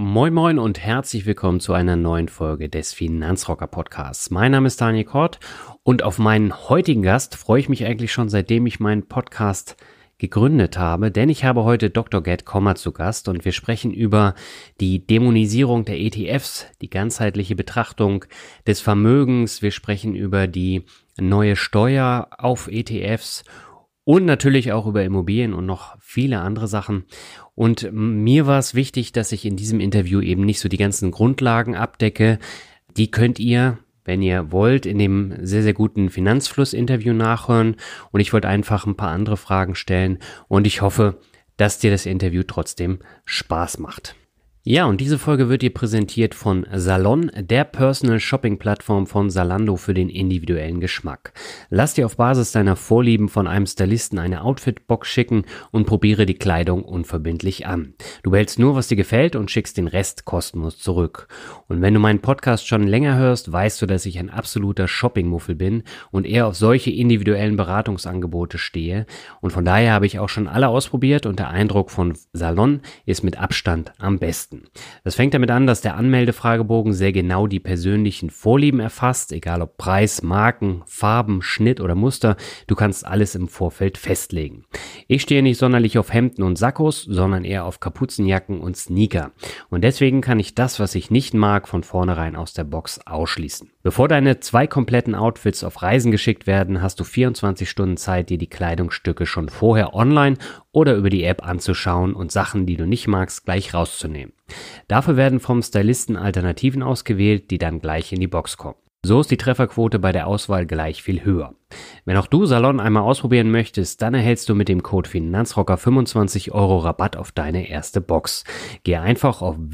Moin Moin und herzlich willkommen zu einer neuen Folge des Finanzrocker Podcasts. Mein Name ist Daniel Kort und auf meinen heutigen Gast freue ich mich eigentlich schon, seitdem ich meinen Podcast gegründet habe, denn ich habe heute Dr. Gerd Kommer zu Gast und wir sprechen über die Dämonisierung der ETFs, die ganzheitliche Betrachtung des Vermögens, wir sprechen über die neue Steuer auf ETFs und natürlich auch über Immobilien und noch viele andere Sachen. Und mir war es wichtig, dass ich in diesem Interview eben nicht so die ganzen Grundlagen abdecke. Die könnt ihr, wenn ihr wollt, in dem sehr, sehr guten Finanzfluss-Interview nachhören. Und ich wollte einfach ein paar andere Fragen stellen. Und ich hoffe, dass dir das Interview trotzdem Spaß macht. Ja, und diese Folge wird dir präsentiert von Salon, der Personal Shopping Plattform von Zalando für den individuellen Geschmack. Lass dir auf Basis deiner Vorlieben von einem Stylisten eine Outfit-Box schicken und probiere die Kleidung unverbindlich an. Du behältst nur, was dir gefällt und schickst den Rest kostenlos zurück. Und wenn du meinen Podcast schon länger hörst, weißt du, dass ich ein absoluter Shopping-Muffel bin und eher auf solche individuellen Beratungsangebote stehe. Und von daher habe ich auch schon alle ausprobiert und der Eindruck von Salon ist mit Abstand am besten. Das fängt damit an, dass der Anmeldefragebogen sehr genau die persönlichen Vorlieben erfasst, egal ob Preis, Marken, Farben, Schnitt oder Muster, du kannst alles im Vorfeld festlegen. Ich stehe nicht sonderlich auf Hemden und Sakkos, sondern eher auf Kapuzenjacken und Sneaker. Und deswegen kann ich das, was ich nicht mag, von vornherein aus der Box ausschließen. Bevor deine 2 kompletten Outfits auf Reisen geschickt werden, hast du 24 Stunden Zeit, dir die Kleidungsstücke schon vorher online oder über die App anzuschauen und Sachen, die du nicht magst, gleich rauszunehmen. Dafür werden vom Stylisten Alternativen ausgewählt, die dann gleich in die Box kommen. So ist die Trefferquote bei der Auswahl gleich viel höher. Wenn auch du Salon einmal ausprobieren möchtest, dann erhältst du mit dem Code Finanzrocker 25 € Rabatt auf deine erste Box. Geh einfach auf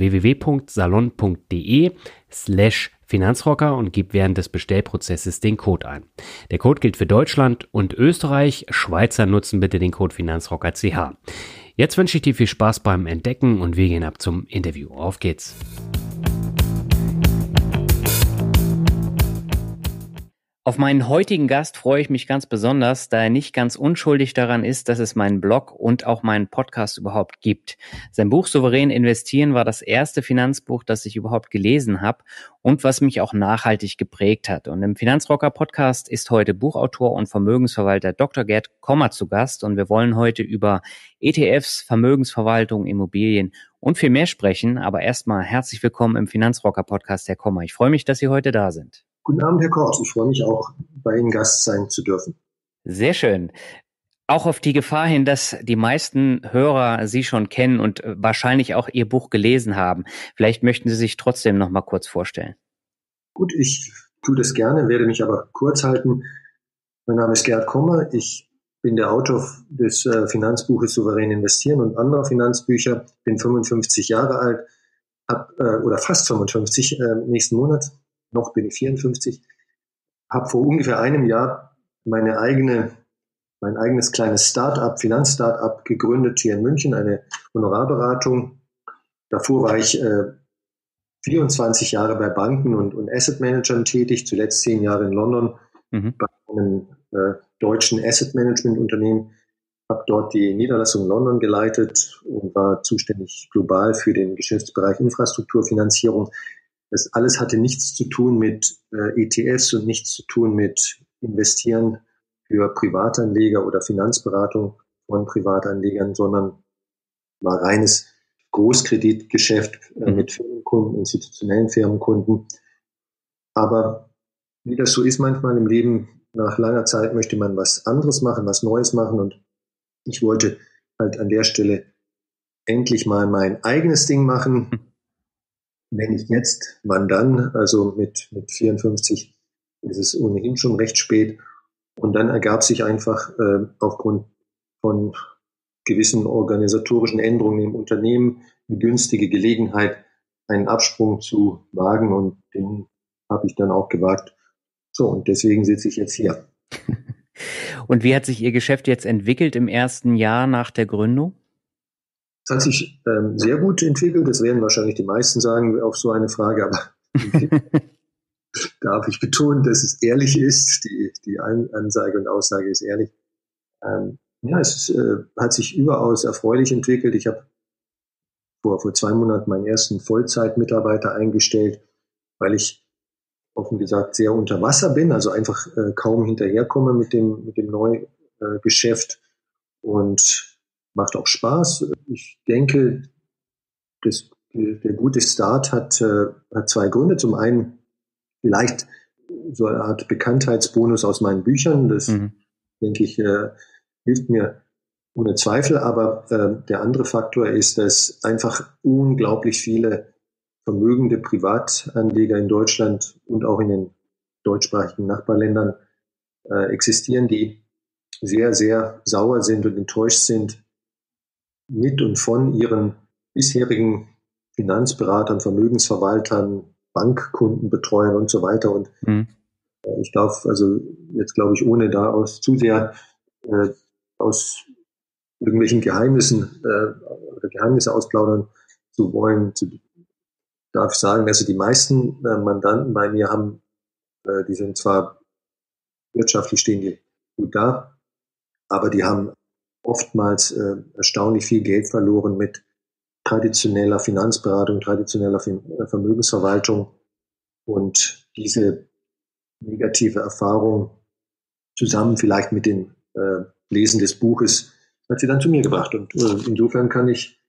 www.salon.de/Finanzrocker und gib während des Bestellprozesses den Code ein. Der Code gilt für Deutschland und Österreich. Schweizer nutzen bitte den Code Finanzrocker.ch. Jetzt wünsche ich dir viel Spaß beim Entdecken und wir gehen ab zum Interview. Auf geht's! Auf meinen heutigen Gast freue ich mich ganz besonders, da er nicht ganz unschuldig daran ist, dass es meinen Blog und auch meinen Podcast überhaupt gibt. Sein Buch Souverän investieren war das erste Finanzbuch, das ich überhaupt gelesen habe und was mich auch nachhaltig geprägt hat. Und im Finanzrocker Podcast ist heute Buchautor und Vermögensverwalter Dr. Gerd Kommer zu Gast und wir wollen heute über ETFs, Vermögensverwaltung, Immobilien und viel mehr sprechen. Aber erstmal herzlich willkommen im Finanzrocker Podcast, Herr Kommer. Ich freue mich, dass Sie heute da sind. Guten Abend, Herr Kort. Ich freue mich auch, bei Ihnen Gast sein zu dürfen. Sehr schön. Auch auf die Gefahr hin, dass die meisten Hörer Sie schon kennen und wahrscheinlich auch Ihr Buch gelesen haben. Vielleicht möchten Sie sich trotzdem noch mal kurz vorstellen. Gut, ich tue das gerne, werde mich aber kurz halten. Mein Name ist Gerd Kommer. Ich bin der Autor des Finanzbuches Souverän investieren und anderer Finanzbücher. Bin 55 Jahre alt, oder fast 55 nächsten Monat. Noch bin ich 54, habe vor ungefähr einem Jahr mein eigenes kleines Finanzstartup gegründet hier in München, eine Honorarberatung. Davor war ich 24 Jahre bei Banken und Asset Managern tätig, zuletzt 10 Jahre in London bei einem deutschen Asset Management Unternehmen, habe dort die Niederlassung in London geleitet und war zuständig global für den Geschäftsbereich Infrastrukturfinanzierung. Das alles hatte nichts zu tun mit ETFs und nichts zu tun mit Investieren für Privatanleger oder Finanzberatung von Privatanlegern, sondern war reines Großkreditgeschäft mit Firmenkunden, institutionellen Firmenkunden. Aber wie das so ist manchmal im Leben, nach langer Zeit möchte man was anderes machen, was Neues machen. Und ich wollte halt an der Stelle endlich mal mein eigenes Ding machen. Wenn nicht jetzt, wann dann? Also mit 54 ist es ohnehin schon recht spät. Und dann ergab sich einfach aufgrund von gewissen organisatorischen Änderungen im Unternehmen eine günstige Gelegenheit, einen Absprung zu wagen. Und den habe ich dann auch gewagt. So, und deswegen sitze ich jetzt hier. Und wie hat sich Ihr Geschäft jetzt entwickelt im ersten Jahr nach der Gründung? Es hat sich sehr gut entwickelt. Das werden wahrscheinlich die meisten sagen auf so eine Frage, aber darf ich betonen, dass es ehrlich ist. Die Ansage und Aussage ist ehrlich. Es hat sich überaus erfreulich entwickelt. Ich habe vor 2 Monaten meinen ersten Vollzeitmitarbeiter eingestellt, weil ich offen gesagt sehr unter Wasser bin, also einfach kaum hinterherkomme mit dem Neugeschäft und macht auch Spaß. Ich denke, der gute Start hat 2 Gründe. Zum einen vielleicht so eine Art Bekanntheitsbonus aus meinen Büchern. Das, denke ich, hilft mir ohne Zweifel. Aber der andere Faktor ist, dass einfach unglaublich viele vermögende Privatanleger in Deutschland und auch in den deutschsprachigen Nachbarländern existieren, die sehr, sehr sauer sind und enttäuscht sind mit und von ihren bisherigen Finanzberatern, Vermögensverwaltern, Bankkundenbetreuern und so weiter. Und ich darf also jetzt, glaube ich, ohne da zu sehr aus irgendwelchen Geheimnissen oder Geheimnisse ausplaudern zu wollen, darf ich sagen, also die meisten Mandanten bei mir haben, die sind zwar wirtschaftlich stehen die gut da, aber die haben oftmals erstaunlich viel Geld verloren mit traditioneller Finanzberatung, traditioneller Vermögensverwaltung, und diese negative Erfahrung zusammen vielleicht mit dem Lesen des Buches hat sie dann zu mir gebracht. Und insofern kann ich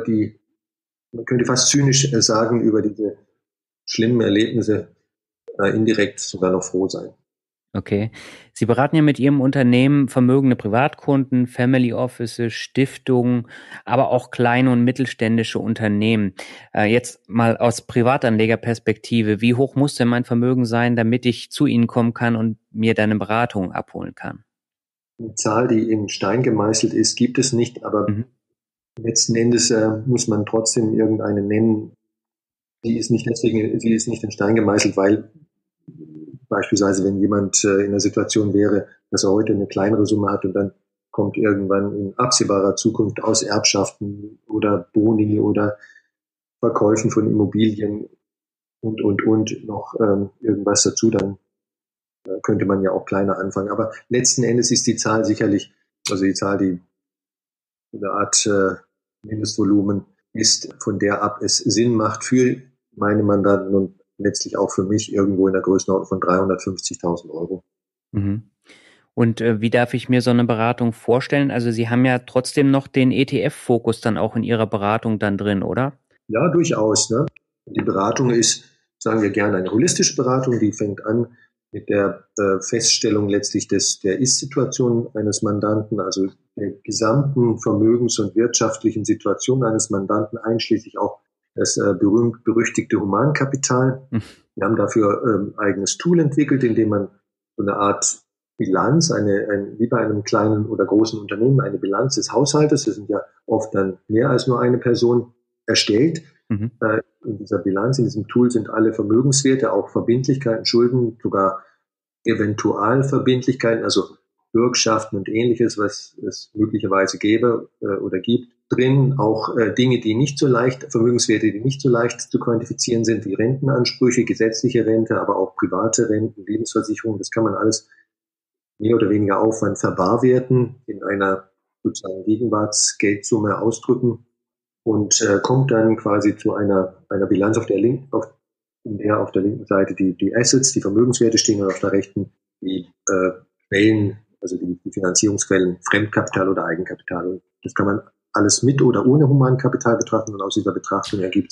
man könnte fast zynisch sagen, über diese schlimmen Erlebnisse indirekt sogar noch froh sein. Okay. Sie beraten ja mit Ihrem Unternehmen vermögende Privatkunden, Family Offices, Stiftungen, aber auch kleine und mittelständische Unternehmen. Jetzt mal aus Privatanlegerperspektive, wie hoch muss denn mein Vermögen sein, damit ich zu Ihnen kommen kann und mir dann eine Beratung abholen kann? Eine Zahl, die in Stein gemeißelt ist, gibt es nicht, aber letzten Endes muss man trotzdem irgendeine nennen. Sie ist nicht in Stein gemeißelt, weil beispielsweise, wenn jemand in der Situation wäre, dass er heute eine kleinere Summe hat und dann kommt irgendwann in absehbarer Zukunft aus Erbschaften oder Boni oder Verkäufen von Immobilien und noch irgendwas dazu, dann könnte man ja auch kleiner anfangen. Aber letzten Endes ist die Zahl sicherlich, also die Zahl, die eine Art Mindestvolumen ist, von der ab es Sinn macht für meine Mandanten und letztlich auch für mich irgendwo in der Größenordnung von 350.000 Euro. Und wie darf ich mir so eine Beratung vorstellen? Also Sie haben ja trotzdem noch den ETF-Fokus dann auch in Ihrer Beratung dann drin, oder? Ja, durchaus. Ne? Die Beratung ist, sagen wir gerne, eine holistische Beratung, die fängt an mit der Feststellung letztlich der Ist-Situation eines Mandanten, also der gesamten vermögens- und wirtschaftlichen Situation eines Mandanten, einschließlich auch das berühmt-berüchtigte Humankapital. Wir haben dafür ein eigenes Tool entwickelt, in dem man so eine Art Bilanz, wie bei einem kleinen oder großen Unternehmen, eine Bilanz des Haushaltes, das sind ja oft dann mehr als nur eine Person, erstellt. In dieser Bilanz, in diesem Tool sind alle Vermögenswerte, auch Verbindlichkeiten, Schulden, sogar Eventualverbindlichkeiten, also Bürgschaften und Ähnliches, was es möglicherweise gäbe oder gibt, drin. Auch Dinge, die nicht so leicht, Vermögenswerte, die nicht so leicht zu quantifizieren sind, wie Rentenansprüche, gesetzliche Rente, aber auch private Renten, Lebensversicherung. Das kann man alles mehr oder weniger Aufwand verbarwerten, in einer sozusagen Gegenwartsgeldsumme ausdrücken und kommt dann quasi zu einer Bilanz, in der auf der linken Seite die Assets, die Vermögenswerte stehen, und auf der rechten die Quellen, also die Finanzierungsquellen, Fremdkapital oder Eigenkapital. Und das kann man alles mit oder ohne Humankapital betrachten, und aus dieser Betrachtung ergeben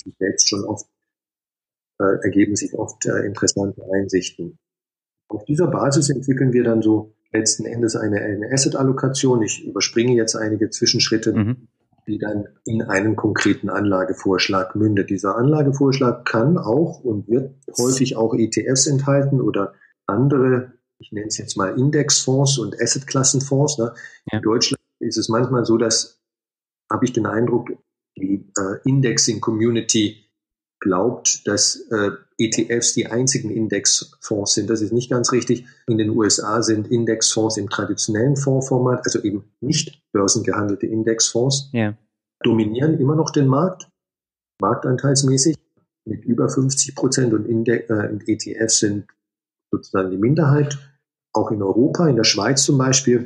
sich oft interessante Einsichten. Auf dieser Basis entwickeln wir dann so letzten Endes eine Asset-Allokation. Ich überspringe jetzt einige Zwischenschritte, die dann in einen konkreten Anlagevorschlag mündet. Dieser Anlagevorschlag kann auch und wird häufig auch ETFs enthalten oder andere, ich nenne es jetzt mal Indexfonds und Assetklassenfonds. Ne? Ja. In Deutschland ist es manchmal so, dass, habe ich den Eindruck, die Indexing-Community glaubt, dass ETFs die einzigen Indexfonds sind. Das ist nicht ganz richtig. In den USA sind Indexfonds im traditionellen Fondsformat, also eben nicht börsengehandelte Indexfonds, dominieren immer noch den Markt, marktanteilsmäßig mit über 50%, und ETFs sind sozusagen die Minderheit. Auch in Europa, in der Schweiz zum Beispiel,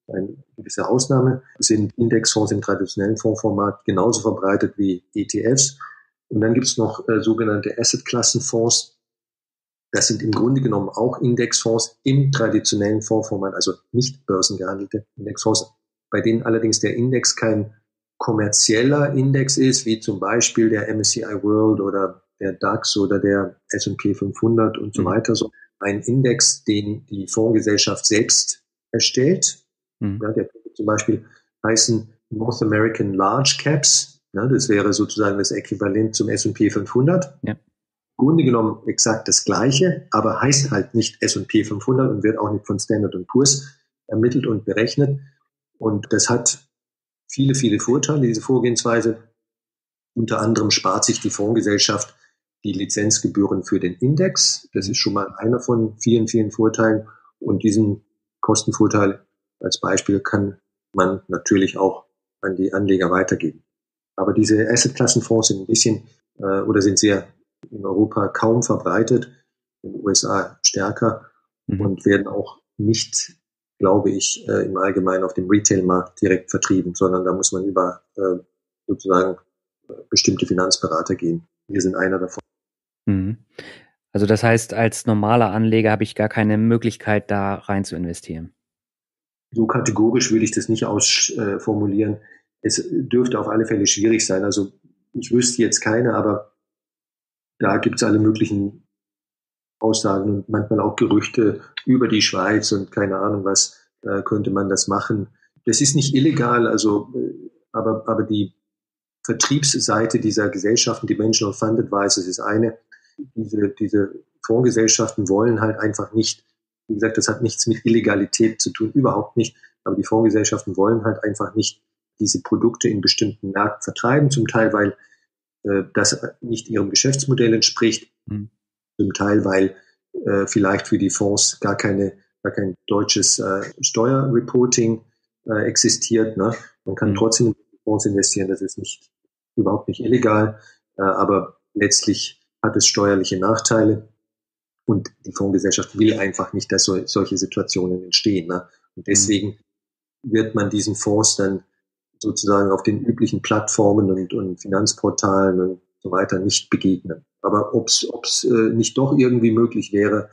eine gewisse Ausnahme, sind Indexfonds im traditionellen Fondsformat genauso verbreitet wie ETFs. Und dann gibt es noch sogenannte Asset-Klassenfonds. Das sind im Grunde genommen auch Indexfonds im traditionellen Fondsformat, also nicht börsengehandelte Indexfonds, bei denen allerdings der Index kein kommerzieller Index ist, wie zum Beispiel der MSCI World oder der DAX oder der S&P 500 und so weiter. So ein Index, den die Fondsgesellschaft selbst erstellt. Ja, der könnte zum Beispiel heißen North American Large Caps. Ja, das wäre sozusagen das Äquivalent zum S&P 500. Ja. Im Grunde genommen exakt das Gleiche, aber heißt halt nicht S&P 500 und wird auch nicht von Standard & Poor's ermittelt und berechnet. Und das hat viele, viele Vorteile, diese Vorgehensweise. Unter anderem spart sich die Fondsgesellschaft die Lizenzgebühren für den Index. Das ist schon mal einer von vielen, vielen Vorteilen. Und diesen Kostenvorteil als Beispiel kann man natürlich auch an die Anleger weitergeben. Aber diese Assetklassenfonds sind ein bisschen oder sind sehr in Europa kaum verbreitet, in den USA stärker und werden auch nicht, glaube ich, im Allgemeinen auf dem Retail-Markt direkt vertrieben, sondern da muss man über sozusagen bestimmte Finanzberater gehen. Wir sind einer davon. Also das heißt, als normaler Anleger habe ich gar keine Möglichkeit, da rein zu investieren. So kategorisch würde ich das nicht ausformulieren. Es dürfte auf alle Fälle schwierig sein. Also ich wüsste jetzt keine, aber da gibt es alle möglichen Aussagen und manchmal auch Gerüchte über die Schweiz und keine Ahnung was, könnte man das machen. Das ist nicht illegal, also aber die Vertriebsseite dieser Gesellschaften, die Dimensional Fund Advisors ist eine. Diese Fondsgesellschaften wollen halt einfach nicht, wie gesagt, das hat nichts mit Illegalität zu tun, überhaupt nicht, aber die Fondsgesellschaften wollen halt einfach nicht diese Produkte in bestimmten Märkten vertreiben, zum Teil, weil das nicht ihrem Geschäftsmodell entspricht, zum Teil, weil vielleicht für die Fonds gar kein deutsches Steuerreporting existiert. Ne? Man kann trotzdem in Fonds investieren, das ist überhaupt nicht illegal, aber letztlich hat es steuerliche Nachteile und die Fondsgesellschaft will einfach nicht, dass solche Situationen entstehen. Ne? Und deswegen wird man diesen Fonds dann sozusagen auf den üblichen Plattformen und Finanzportalen und so weiter nicht begegnen. Aber ob es nicht doch irgendwie möglich wäre,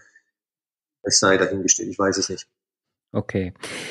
es sei dahingestellt. Ich weiß es nicht. Okay.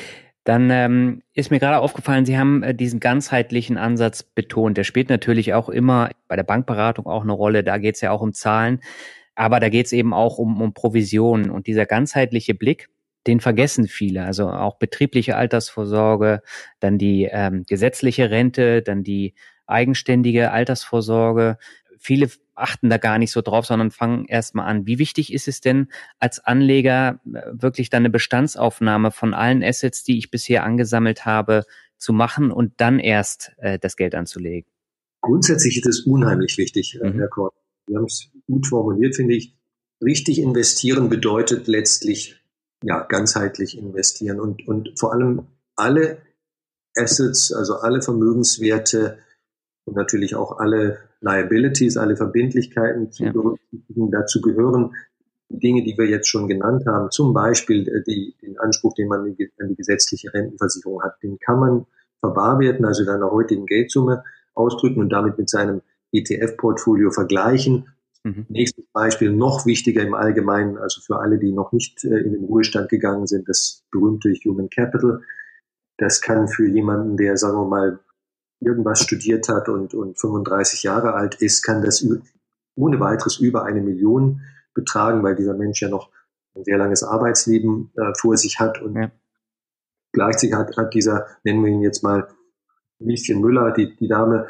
Dann ist mir gerade aufgefallen, Sie haben diesen ganzheitlichen Ansatz betont. Der spielt natürlich auch immer bei der Bankberatung auch eine Rolle. Da geht es ja auch um Zahlen. Aber da geht es eben auch um Provisionen. Und dieser ganzheitliche Blick, den vergessen viele. Also auch betriebliche Altersvorsorge, dann die gesetzliche Rente, dann die eigenständige Altersvorsorge. Viele achten da gar nicht so drauf, sondern fangen erstmal an. Wie wichtig ist es denn als Anleger wirklich dann eine Bestandsaufnahme von allen Assets, die ich bisher angesammelt habe, zu machen und dann erst das Geld anzulegen? Grundsätzlich ist es unheimlich wichtig, Herr Kort. Wir haben es gut formuliert, finde ich. Richtig investieren bedeutet letztlich ganzheitlich investieren und vor allem alle Assets, also alle Vermögenswerte und natürlich auch alle Liabilities, alle Verbindlichkeiten zu berücksichtigen. Dazu gehören die Dinge, die wir jetzt schon genannt haben, zum Beispiel den Anspruch, den man an die gesetzliche Rentenversicherung hat, den kann man verbarwerten, also in einer heutigen Geldsumme ausdrücken und damit mit seinem ETF-Portfolio vergleichen. Nächstes Beispiel, noch wichtiger im Allgemeinen, also für alle, die noch nicht in den Ruhestand gegangen sind, das berühmte Human Capital. Das kann für jemanden, der, sagen wir mal, irgendwas studiert hat und 35 Jahre alt ist, kann das ohne weiteres über 1 Million betragen, weil dieser Mensch ja noch ein sehr langes Arbeitsleben vor sich hat und gleichzeitig hat dieser, nennen wir ihn jetzt mal Lieschen Müller, die Dame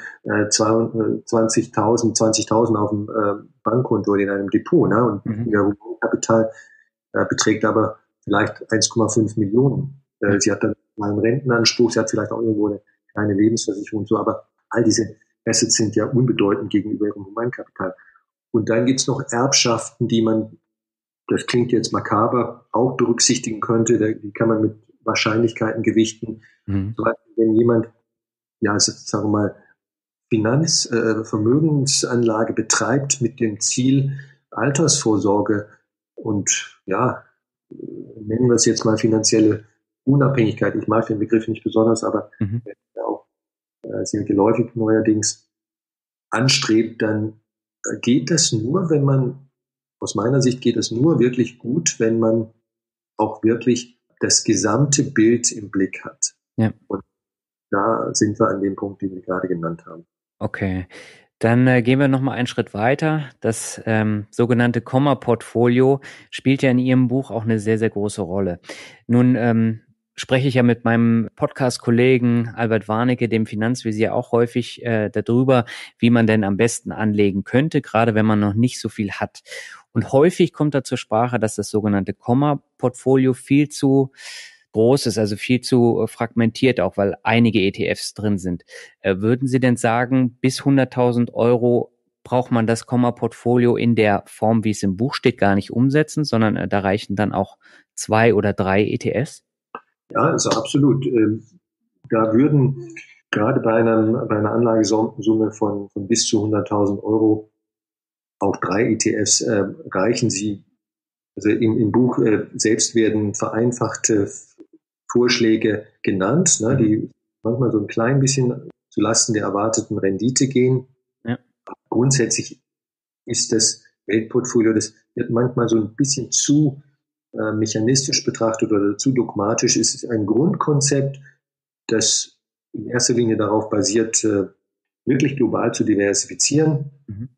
20.000 auf dem Bankkonto in einem Depot, ne? Und ihr Kapital beträgt aber vielleicht 1,5 Millionen. Sie hat dann mal einen Rentenanspruch, sie hat vielleicht auch irgendwo eine kleine Lebensversicherung und so, aber all diese Assets sind ja unbedeutend gegenüber ihrem Humankapital. Und dann gibt's noch Erbschaften, die man, das klingt jetzt makaber, auch berücksichtigen könnte, die kann man mit Wahrscheinlichkeiten gewichten. Wenn jemand sagen wir mal, Vermögensanlage betreibt mit dem Ziel Altersvorsorge und nennen wir es jetzt mal finanzielle Unabhängigkeit, ich mag den Begriff nicht besonders, aber auch sehr geläufig neuerdings anstrebt, dann geht das nur, wenn man, aus meiner Sicht geht es nur wirklich gut, wenn man auch wirklich das gesamte Bild im Blick hat. Ja. Und da sind wir an dem Punkt, den wir gerade genannt haben. Okay, dann gehen wir nochmal einen Schritt weiter. Das sogenannte Komma-Portfolio spielt ja in Ihrem Buch auch eine sehr, sehr große Rolle. Nun spreche ich ja mit meinem Podcast-Kollegen Albert Warnecke, dem Finanzvisier, auch häufig darüber, wie man denn am besten anlegen könnte, gerade wenn man noch nicht so viel hat. Und häufig kommt da zur Sprache, dass das sogenannte Komma-Portfolio viel zu groß ist, also viel zu fragmentiert, auch weil einige ETFs drin sind. Würden Sie denn sagen, bis 100.000 Euro braucht man das Komma-Portfolio in der Form, wie es im Buch steht, gar nicht umsetzen, sondern da reichen dann auch 2 oder 3 ETFs? Ja, also absolut. Da würden gerade bei einer Anlagesumme von bis zu 100.000 Euro auch 3 ETFs reichen. Also im Buch selbst werden vereinfachte Vorschläge genannt, ne, die manchmal so ein klein bisschen zulasten der erwarteten Rendite gehen. Ja. Grundsätzlich ist das Weltportfolio, das wird manchmal so ein bisschen zu mechanistisch betrachtet oder zu dogmatisch. Es ist ein Grundkonzept, das in erster Linie darauf basiert, wirklich global zu diversifizieren.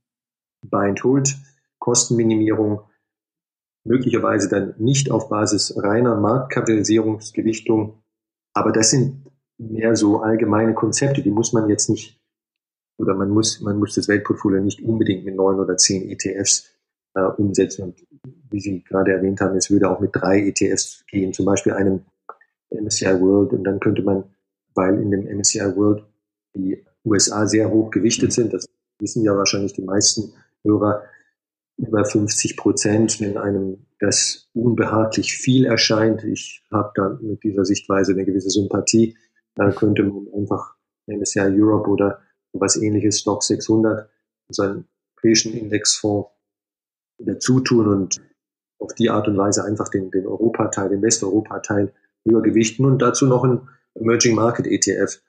Buy and Hold, Kostenminimierung, möglicherweise dann nicht auf Basis reiner Marktkapitalisierungsgewichtung. Aber das sind mehr so allgemeine Konzepte, die muss man jetzt nicht, oder man muss das Weltportfolio nicht unbedingt mit 9 oder 10 ETFs umsetzen. Und wie Sie gerade erwähnt haben, es würde auch mit 3 ETFs gehen, zum Beispiel einem MSCI World. Und dann könnte man, weil in dem MSCI World die USA sehr hoch gewichtet sind, das wissen ja wahrscheinlich die meisten Hörer, über 50%, wenn einem das unbehaglich viel erscheint. Ich habe da mit dieser Sichtweise eine gewisse Sympathie. Da könnte man einfach MSCI Europe oder was ähnliches, Stock 600, seinen europäischen Indexfonds dazu tun und auf die Art und Weise einfach den Europateil, den Westeuropa-Teil höher gewichten und dazu noch ein Emerging Market ETF.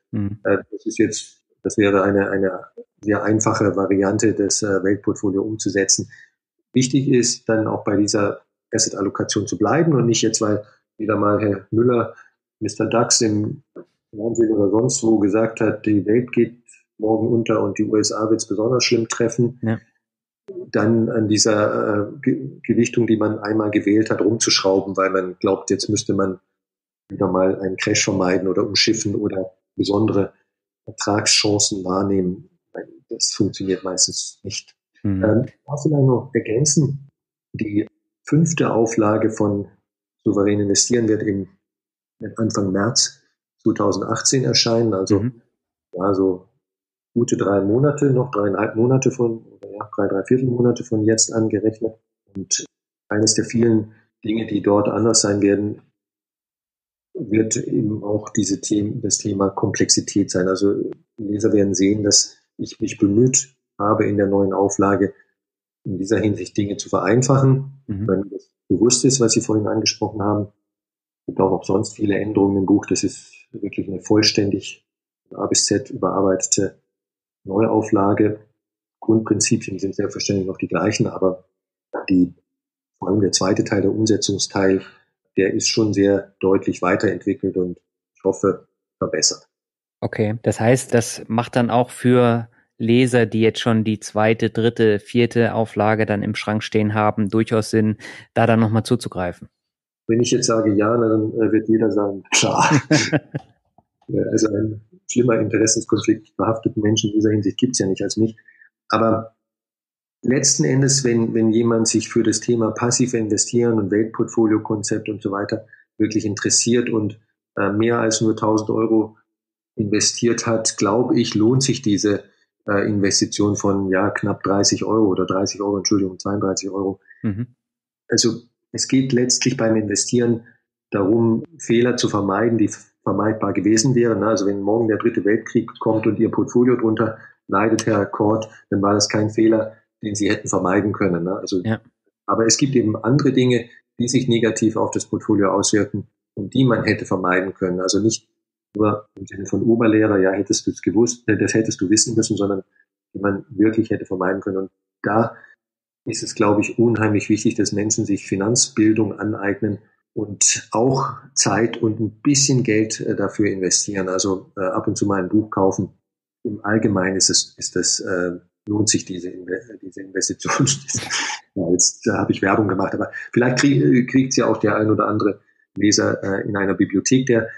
Das wäre eine sehr einfache Variante, das Weltportfolio umzusetzen. Wichtig ist dann auch bei dieser Asset-Allokation zu bleiben und nicht jetzt, weil wieder mal Herr Müller, Mr. DAX im Fernsehen oder sonst wo gesagt hat, die Welt geht morgen unter und die USA wird es besonders schlimm treffen, dann an dieser Gewichtung, die man einmal gewählt hat, rumzuschrauben, weil man glaubt, jetzt müsste man wieder mal einen Crash vermeiden oder umschiffen oder besondere Ertragschancen wahrnehmen. Das funktioniert meistens nicht. Darf vielleicht noch ergänzen, die 5. Auflage von Souverän investieren wird Anfang März 2018 erscheinen, also so gute 3 Monate, noch 3,5 Monate drei Viertelmonate von jetzt angerechnet. Und eines der vielen Dinge, die dort anders sein werden, wird eben auch das Thema Komplexität sein. Also Leser werden sehen, dass ich mich bemüht habe, in der neuen Auflage in dieser Hinsicht Dinge zu vereinfachen, wenn das bewusst ist, was Sie vorhin angesprochen haben. Es gibt auch noch sonst viele Änderungen im Buch. Das ist wirklich eine vollständig von A bis Z überarbeitete Neuauflage. Grundprinzipien sind selbstverständlich noch die gleichen, aber vor allem der zweite Teil, der Umsetzungsteil, der ist schon sehr deutlich weiterentwickelt und ich hoffe verbessert. Okay, das heißt, das macht dann auch für Leser, die jetzt schon die 2., 3., 4. Auflage dann im Schrank stehen haben, durchaus Sinn, da dann nochmal zuzugreifen. Wenn ich jetzt sage ja, dann wird jeder sagen, klar. Also ein schlimmer Interessenskonflikt behafteten Menschen in dieser Hinsicht gibt es ja nicht als mich. Aber letzten Endes, wenn jemand sich für das Thema passiv investieren und Weltportfolio-Konzept und so weiter wirklich interessiert und mehr als nur 1.000 Euro investiert hat, glaube ich, lohnt sich diese Investition von knapp 30 Euro oder 30 Euro, Entschuldigung, 32 Euro. Also es geht letztlich beim Investieren darum, Fehler zu vermeiden, die vermeidbar gewesen wären. Also wenn morgen der 3. Weltkrieg kommt und Ihr Portfolio drunter leidet, Herr Kort, dann war das kein Fehler, den Sie hätten vermeiden können. Also, aber es gibt eben andere Dinge, die sich negativ auf das Portfolio auswirken und die man hätte vermeiden können. Also nicht nur im Sinne von Oberlehrer, ja, hättest du es gewusst, das hättest du wissen müssen, sondern die man wirklich hätte vermeiden können. Und da ist es, glaube ich, unheimlich wichtig, dass Menschen sich Finanzbildung aneignen und auch Zeit und ein bisschen Geld dafür investieren. Also ab und zu mal ein Buch kaufen. Im Allgemeinen lohnt sich diese Investition. Ja, da habe ich Werbung gemacht, aber vielleicht kriegt ja auch der ein oder andere Leser in einer Bibliothek, der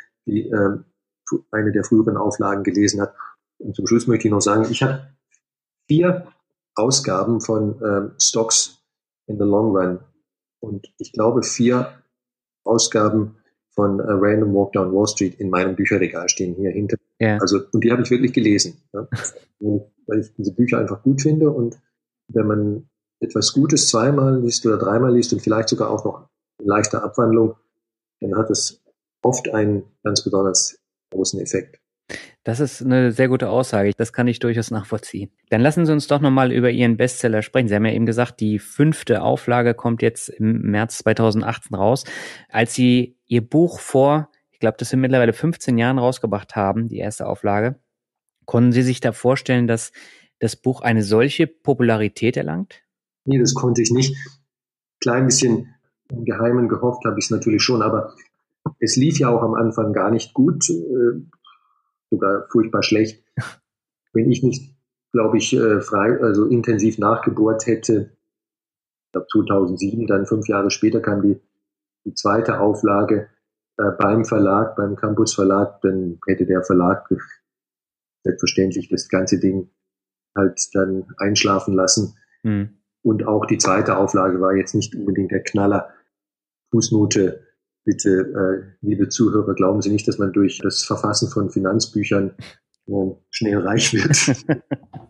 eine der früheren Auflagen gelesen hat. Und zum Schluss möchte ich noch sagen, ich habe 4 Ausgaben von Stocks in the Long Run und ich glaube 4 Ausgaben von Random Walk Down Wall Street in meinem Bücherregal stehen hier hinter. Ja. Also, und die habe ich wirklich gelesen, ja? Weil ich diese Bücher einfach gut finde, und wenn man etwas Gutes zweimal liest oder dreimal liest und vielleicht sogar auch noch in leichter Abwandlung, dann hat es oft einen ganz besonders großen Effekt. Das ist eine sehr gute Aussage. Das kann ich durchaus nachvollziehen. Dann lassen Sie uns doch nochmal über Ihren Bestseller sprechen. Sie haben ja eben gesagt, die 5. Auflage kommt jetzt im März 2018 raus. Als Sie Ihr Buch ich glaube, das sind mittlerweile 15 Jahren rausgebracht haben, die erste Auflage, konnten Sie sich da vorstellen, dass das Buch eine solche Popularität erlangt? Nee, das konnte ich nicht. Klein bisschen im Geheimen gehofft habe ich es natürlich schon, aber es lief ja auch am Anfang gar nicht gut, sogar furchtbar schlecht. Wenn ich nicht, glaube ich, also intensiv nachgebohrt hätte, ich glaube 2007, dann 5 Jahre später kam die 2. Auflage beim Campus Verlag, dann hätte der Verlag selbstverständlich das ganze Ding halt dann einschlafen lassen. Und auch die 2. Auflage war jetzt nicht unbedingt der Knaller. Fußnote, bitte, liebe Zuhörer, glauben Sie nicht, dass man durch das Verfassen von Finanzbüchern schnell reich wird.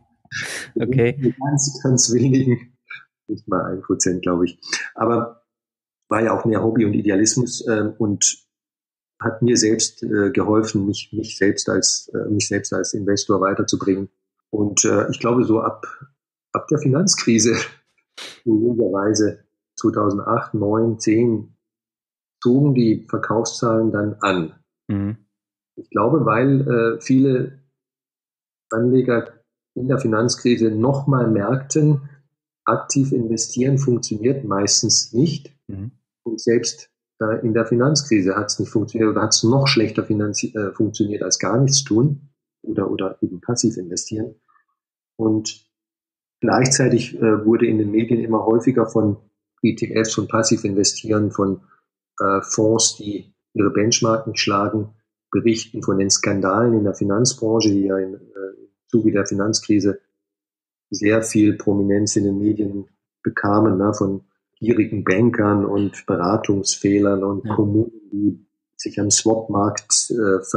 Okay. Ganz, ganz wenigen, nicht mal 1%, glaube ich. Aber war ja auch mehr Hobby und Idealismus und hat mir selbst geholfen, mich selbst als Investor weiterzubringen. Und ich glaube, so ab der Finanzkrise, logischerweise 2008, 9, 10, zogen die Verkaufszahlen dann an. Ich glaube, weil viele Anleger in der Finanzkrise nochmal merkten, aktiv investieren funktioniert meistens nicht. Und selbst in der Finanzkrise hat es nicht funktioniert oder hat es noch schlechter funktioniert als gar nichts tun oder eben passiv investieren. Und gleichzeitig wurde in den Medien immer häufiger von ETFs, von passiv investieren, von Fonds, die ihre Benchmark nicht schlagen, berichten von den Skandalen in der Finanzbranche, die ja im Zuge der Finanzkrise sehr viel Prominenz in den Medien bekamen, ne, von gierigen Bankern und Beratungsfehlern und Kommunen, die sich am Swap-Markt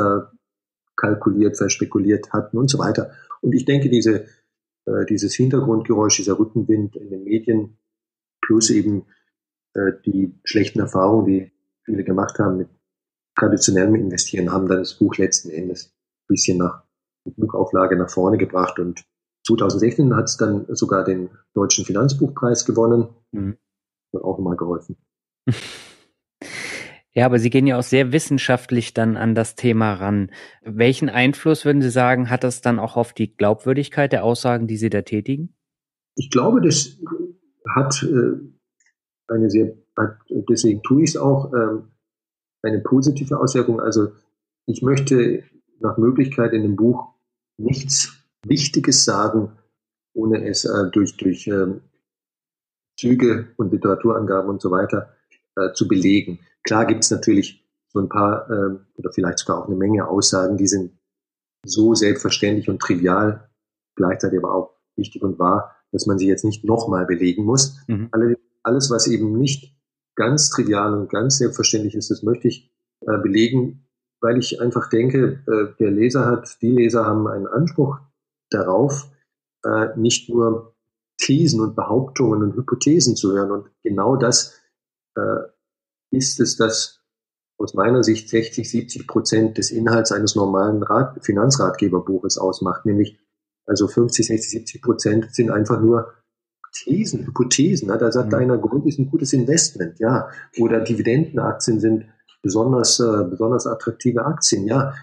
verspekuliert hatten und so weiter. Und ich denke, dieses Hintergrundgeräusch, dieser Rückenwind in den Medien plus eben die schlechten Erfahrungen, die viele gemacht haben mit traditionellem Investieren, haben dann das Buch letzten Endes ein bisschen nach Buchauflage nach vorne gebracht. Und 2016 hat es dann sogar den Deutschen Finanzbuchpreis gewonnen. Hat auch nochmal geholfen. Ja, aber Sie gehen ja auch sehr wissenschaftlich dann an das Thema ran. Welchen Einfluss, würden Sie sagen, hat das dann auch auf die Glaubwürdigkeit der Aussagen, die Sie da tätigen? Ich glaube, das hat deswegen tue ich es auch, eine positive Auswirkung. Also ich möchte nach Möglichkeit in dem Buch nichts Wichtiges sagen, ohne es durch Züge und Literaturangaben und so weiter zu belegen. Klar gibt es natürlich so ein paar oder vielleicht sogar auch eine Menge Aussagen, die sind so selbstverständlich und trivial, gleichzeitig aber auch wichtig und wahr, dass man sie jetzt nicht nochmal belegen muss. Alles, was eben nicht ganz trivial und ganz selbstverständlich ist, das möchte ich belegen, weil ich einfach denke, die Leser haben einen Anspruch darauf, nicht nur Thesen und Behauptungen und Hypothesen zu hören. Und genau das ist es, das aus meiner Sicht 60-70% des Inhalts eines normalen Finanzratgeberbuches ausmacht, nämlich also 50-60-70% sind einfach nur Hypothesen. Da sagt einer, Gold ist ein gutes Investment, ja, oder Dividendenaktien sind besonders attraktive Aktien. Ja,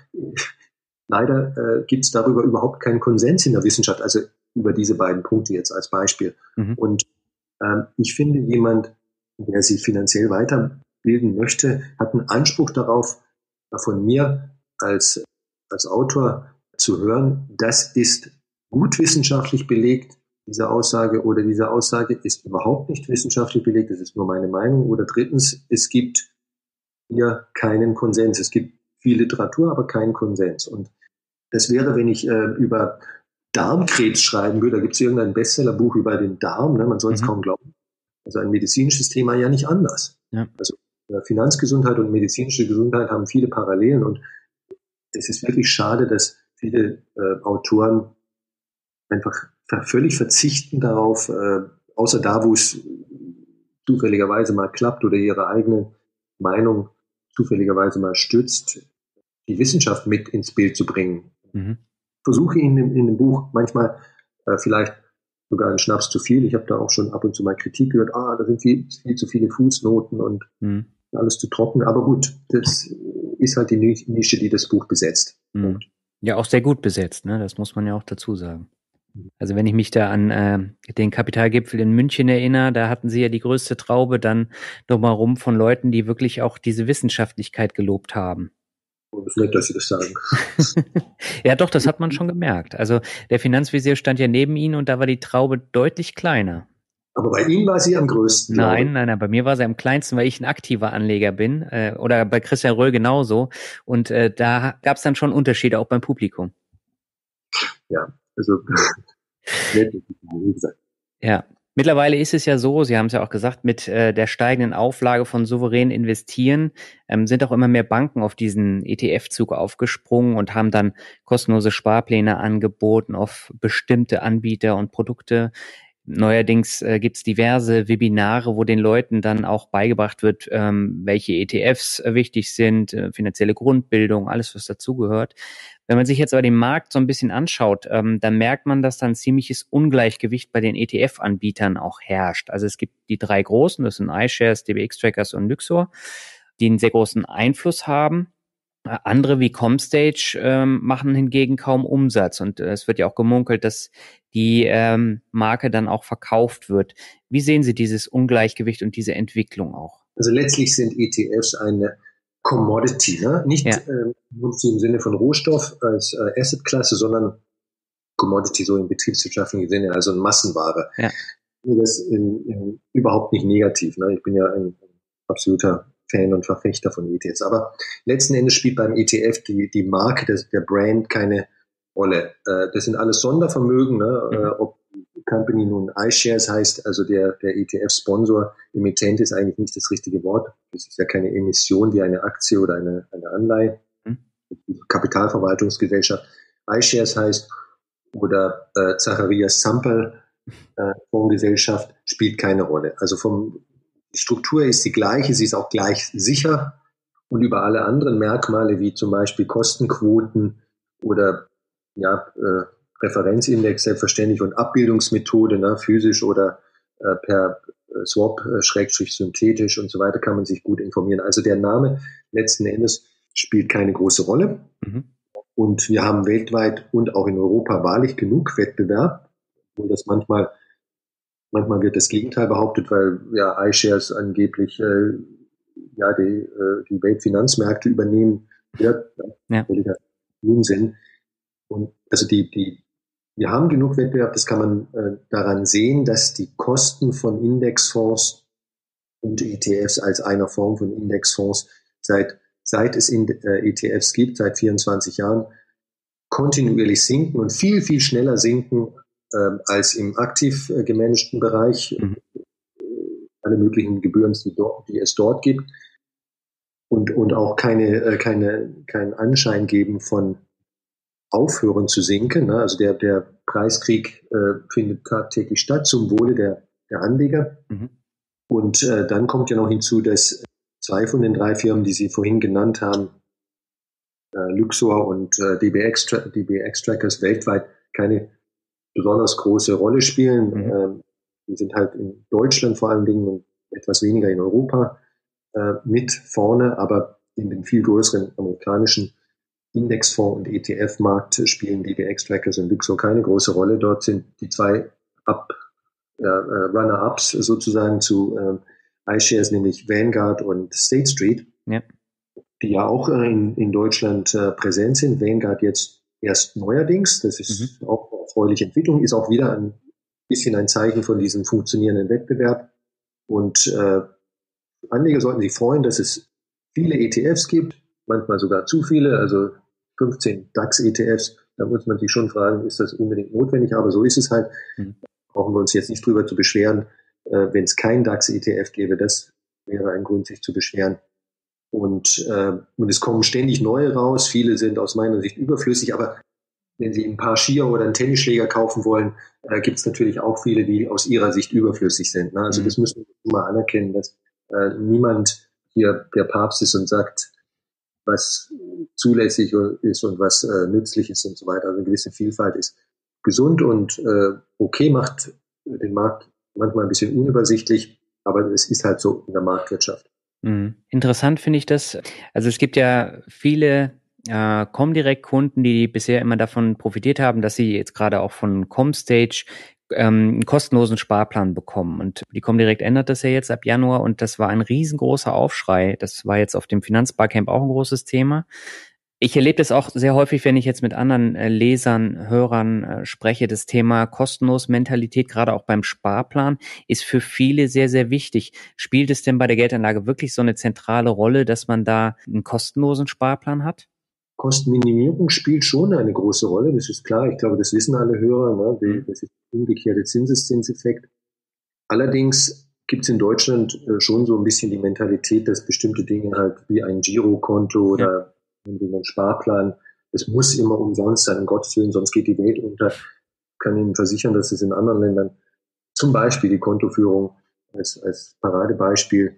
leider gibt es darüber überhaupt keinen Konsens in der Wissenschaft, also über diese beiden Punkte jetzt als Beispiel. Und ich finde, jemand, der sich finanziell weiterbilden möchte, hat einen Anspruch darauf, von mir als Autor zu hören, das ist gut wissenschaftlich belegt, diese Aussage, oder diese Aussage ist überhaupt nicht wissenschaftlich belegt, das ist nur meine Meinung. Oder drittens, es gibt hier keinen Konsens. Es gibt viel Literatur, aber keinen Konsens. Und das wäre, wenn ich über Darmkrebs schreiben würde, da gibt es irgendein Bestsellerbuch über den Darm, ne? Man soll es kaum glauben. Also ein medizinisches Thema ja nicht anders. Ja. Also Finanzgesundheit und medizinische Gesundheit haben viele Parallelen, und es ist wirklich schade, dass viele Autoren einfach völlig verzichten darauf, außer da, wo es zufälligerweise mal klappt oder ihre eigene Meinung zufälligerweise mal stützt, die Wissenschaft mit ins Bild zu bringen. Versuche in dem Buch manchmal vielleicht sogar einen Schnaps zu viel. Ich habe da auch schon ab und zu mal Kritik gehört, da sind viel zu viele Fußnoten und alles zu trocken. Aber gut, das ist halt die Nische, die das Buch besetzt. Ja, auch sehr gut besetzt, ne? Das muss man ja auch dazu sagen. Also wenn ich mich da an den Kapitalgipfel in München erinnere, da hatten sie ja die größte Traube dann drumherum von Leuten, die wirklich auch diese Wissenschaftlichkeit gelobt haben. Das ist nett, dass Sie das sagen. Ja, doch, das hat man schon gemerkt. Also der Finanzvisier stand ja neben Ihnen und da war die Traube deutlich kleiner. Aber bei Ihnen war sie am größten. Nein, bei mir war sie am kleinsten, weil ich ein aktiver Anleger bin. Oder bei Christian Röhl genauso. Und da gab es dann schon Unterschiede, auch beim Publikum. Ja, also nett, wie gesagt. Ja. Mittlerweile ist es ja so, Sie haben es ja auch gesagt, mit der steigenden Auflage von souverän investieren sind auch immer mehr Banken auf diesen ETF-Zug aufgesprungen und haben dann kostenlose Sparpläne angeboten auf bestimmte Anbieter und Produkte. Neuerdings gibt's diverse Webinare, wo den Leuten dann auch beigebracht wird, welche ETFs wichtig sind, finanzielle Grundbildung, alles, was dazugehört. Wenn man sich jetzt aber den Markt so ein bisschen anschaut, dann merkt man, dass da ein ziemliches Ungleichgewicht bei den ETF-Anbietern auch herrscht. Also es gibt die drei großen, das sind iShares, DBX Trackers und Lyxor, die einen sehr großen Einfluss haben. Andere wie Comstage machen hingegen kaum Umsatz, und es wird ja auch gemunkelt, dass die Marke dann auch verkauft wird. Wie sehen Sie dieses Ungleichgewicht und diese Entwicklung auch? Also letztlich sind ETFs eine Commodity, ne? Nicht im Sinne von Rohstoff als Assetklasse, sondern Commodity so im betriebswirtschaftlichen Sinne, also eine Massenware. Ja. Das überhaupt nicht negativ. Ne? Ich bin ja ein absoluter Fan und Verfechter von ETFs. Aber letzten Endes spielt beim ETF die Marke, der Brand keine Rolle. Das sind alles Sondervermögen, ne? Ob die Company nun iShares heißt, also der ETF-Sponsor, Emittent ist eigentlich nicht das richtige Wort. Das ist ja keine Emission wie eine Aktie oder eine Anleihe. Kapitalverwaltungsgesellschaft iShares heißt, oder Zacharias Samperl Fondsgesellschaft, spielt keine Rolle. Also die Struktur ist die gleiche, sie ist auch gleich sicher, und über alle anderen Merkmale wie zum Beispiel Kostenquoten oder Referenzindex selbstverständlich und Abbildungsmethode, ne, physisch oder per Swap, synthetisch und so weiter, kann man sich gut informieren. Also der Name letzten Endes spielt keine große Rolle. Und wir haben weltweit und auch in Europa wahrlich genug Wettbewerb, wo das manchmal wird das Gegenteil behauptet, weil iShares angeblich die Weltfinanzmärkte übernehmen wird. Völliger Unsinn. Und also wir haben genug Wettbewerb, das kann man daran sehen, dass die Kosten von Indexfonds und ETFs als einer Form von Indexfonds seit es ETFs gibt, seit 24 Jahren, kontinuierlich sinken und viel, viel schneller sinken als im aktiv gemanagten Bereich. Alle möglichen Gebühren, die es dort gibt. Und auch keinen Anschein geben von aufhören zu sinken. Ne? Also der Preiskrieg findet tagtäglich statt zum Wohle der Anleger. Und dann kommt ja noch hinzu, dass zwei von den drei Firmen, die Sie vorhin genannt haben, Lyxor und DBX Trackers, weltweit keine besonders große Rolle spielen. Die sind halt in Deutschland vor allen Dingen und etwas weniger in Europa mit vorne, aber in den viel größeren amerikanischen Indexfonds- und ETF-Markt spielen DB Xtrackers und Luxor keine große Rolle. Dort sind die zwei Runner-Ups sozusagen zu iShares, nämlich Vanguard und State Street, Ja. die ja auch in Deutschland präsent sind. Vanguard jetzt erst neuerdings, das ist auch eine erfreuliche Entwicklung, ist auch wieder ein bisschen ein Zeichen von diesem funktionierenden Wettbewerb. Und Anleger sollten sich freuen, dass es viele ETFs gibt, manchmal sogar zu viele, also 15 DAX-ETFs. Da muss man sich schon fragen, ist das unbedingt notwendig? Aber so ist es halt. Brauchen wir uns jetzt nicht drüber zu beschweren, wenn es kein DAX-ETF gäbe. Das wäre ein Grund, sich zu beschweren. Und es kommen ständig neue raus. Viele sind aus meiner Sicht überflüssig, aber wenn Sie ein paar Skier oder einen Tennisschläger kaufen wollen, gibt es natürlich auch viele, die aus ihrer Sicht überflüssig sind. Ne? Also das müssen wir mal anerkennen, dass niemand hier der Papst ist und sagt, was zulässig ist und was nützlich ist und so weiter. Also eine gewisse Vielfalt ist gesund und okay, macht den Markt manchmal ein bisschen unübersichtlich, aber es ist halt so in der Marktwirtschaft. Interessant finde ich das. Also es gibt ja viele Comdirect-Kunden, die bisher immer davon profitiert haben, dass sie jetzt gerade auch von Comstage einen kostenlosen Sparplan bekommen. Und die Comdirect ändert das ja jetzt ab Januar und das war ein riesengroßer Aufschrei. Das war jetzt auf dem Finanzbarcamp auch ein großes Thema. Ich erlebe das auch sehr häufig, wenn ich jetzt mit anderen Lesern, Hörern spreche. Das Thema kostenlos Mentalität, gerade auch beim Sparplan, ist für viele sehr, sehr wichtig. Spielt es denn bei der Geldanlage wirklich so eine zentrale Rolle, dass man da einen kostenlosen Sparplan hat? Kostenminimierung spielt schon eine große Rolle, das ist klar. Ich glaube, das wissen alle Hörer, ne? Das ist der umgekehrte Zinseszinseffekt. Allerdings gibt es in Deutschland schon so ein bisschen die Mentalität, dass bestimmte Dinge halt wie ein Girokonto oder ein Sparplan, das muss immer umsonst sein, um Gottes Willen, sonst geht die Welt unter. Ich kann Ihnen versichern, dass es in anderen Ländern, zum Beispiel die Kontoführung als Paradebeispiel,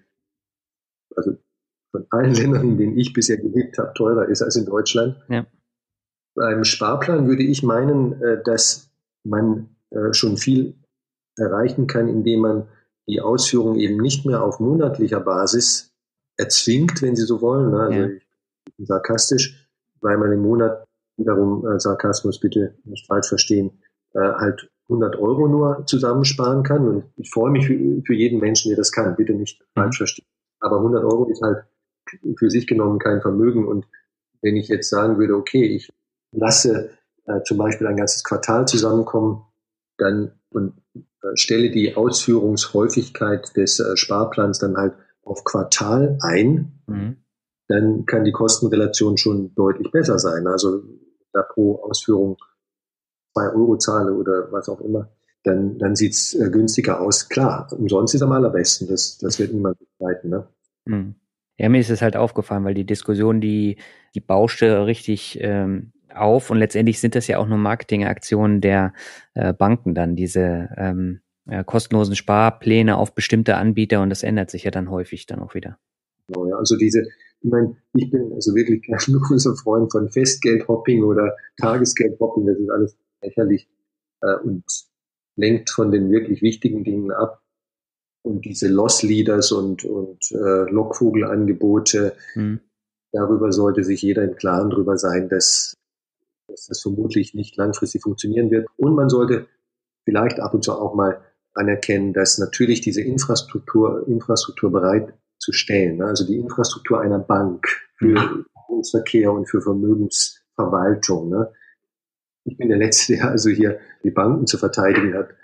also von allen Ländern, in denen ich bisher gelebt habe, teurer ist als in Deutschland. Ja. Beim Sparplan würde ich meinen, dass man schon viel erreichen kann, indem man die Ausführung eben nicht mehr auf monatlicher Basis erzwingt, wenn Sie so wollen. Ne? Also ich bin sarkastisch, weil man im Monat, wiederum Sarkasmus bitte nicht falsch verstehen, halt 100 Euro nur zusammensparen kann. Und ich freue mich für jeden Menschen, der das kann, bitte nicht falsch verstehen. Aber 100 Euro ist halt für sich genommen kein Vermögen. Und wenn ich jetzt sagen würde, okay, ich lasse zum Beispiel ein ganzes Quartal zusammenkommen, dann und stelle die Ausführungshäufigkeit des Sparplans dann halt auf Quartal ein, dann kann die Kostenrelation schon deutlich besser sein. Also da pro Ausführung 2 Euro zahle oder was auch immer, dann sieht's günstiger aus. Klar, umsonst ist am allerbesten. Das wird niemand bestreiten, ne? Ja, mir ist es halt aufgefallen, weil die Diskussion, die bauschte richtig auf und letztendlich sind das ja auch nur Marketingaktionen der Banken dann, diese kostenlosen Sparpläne auf bestimmte Anbieter und das ändert sich ja dann häufig dann auch wieder. Genau, ja. Also ich bin also wirklich kein großer Freund von Festgeldhopping oder Tagesgeldhopping, das ist alles lächerlich und lenkt von den wirklich wichtigen Dingen ab. Und diese Loss Leaders und Lockvogelangebote, darüber sollte sich jeder im Klaren drüber sein, dass das vermutlich nicht langfristig funktionieren wird. Und man sollte vielleicht ab und zu auch mal anerkennen, dass natürlich diese Infrastruktur bereitzustellen, also die Infrastruktur einer Bank für Verkehrsverkehr und für Vermögensverwaltung. Ne? Ich bin der Letzte, der also hier die Banken zu verteidigen hat,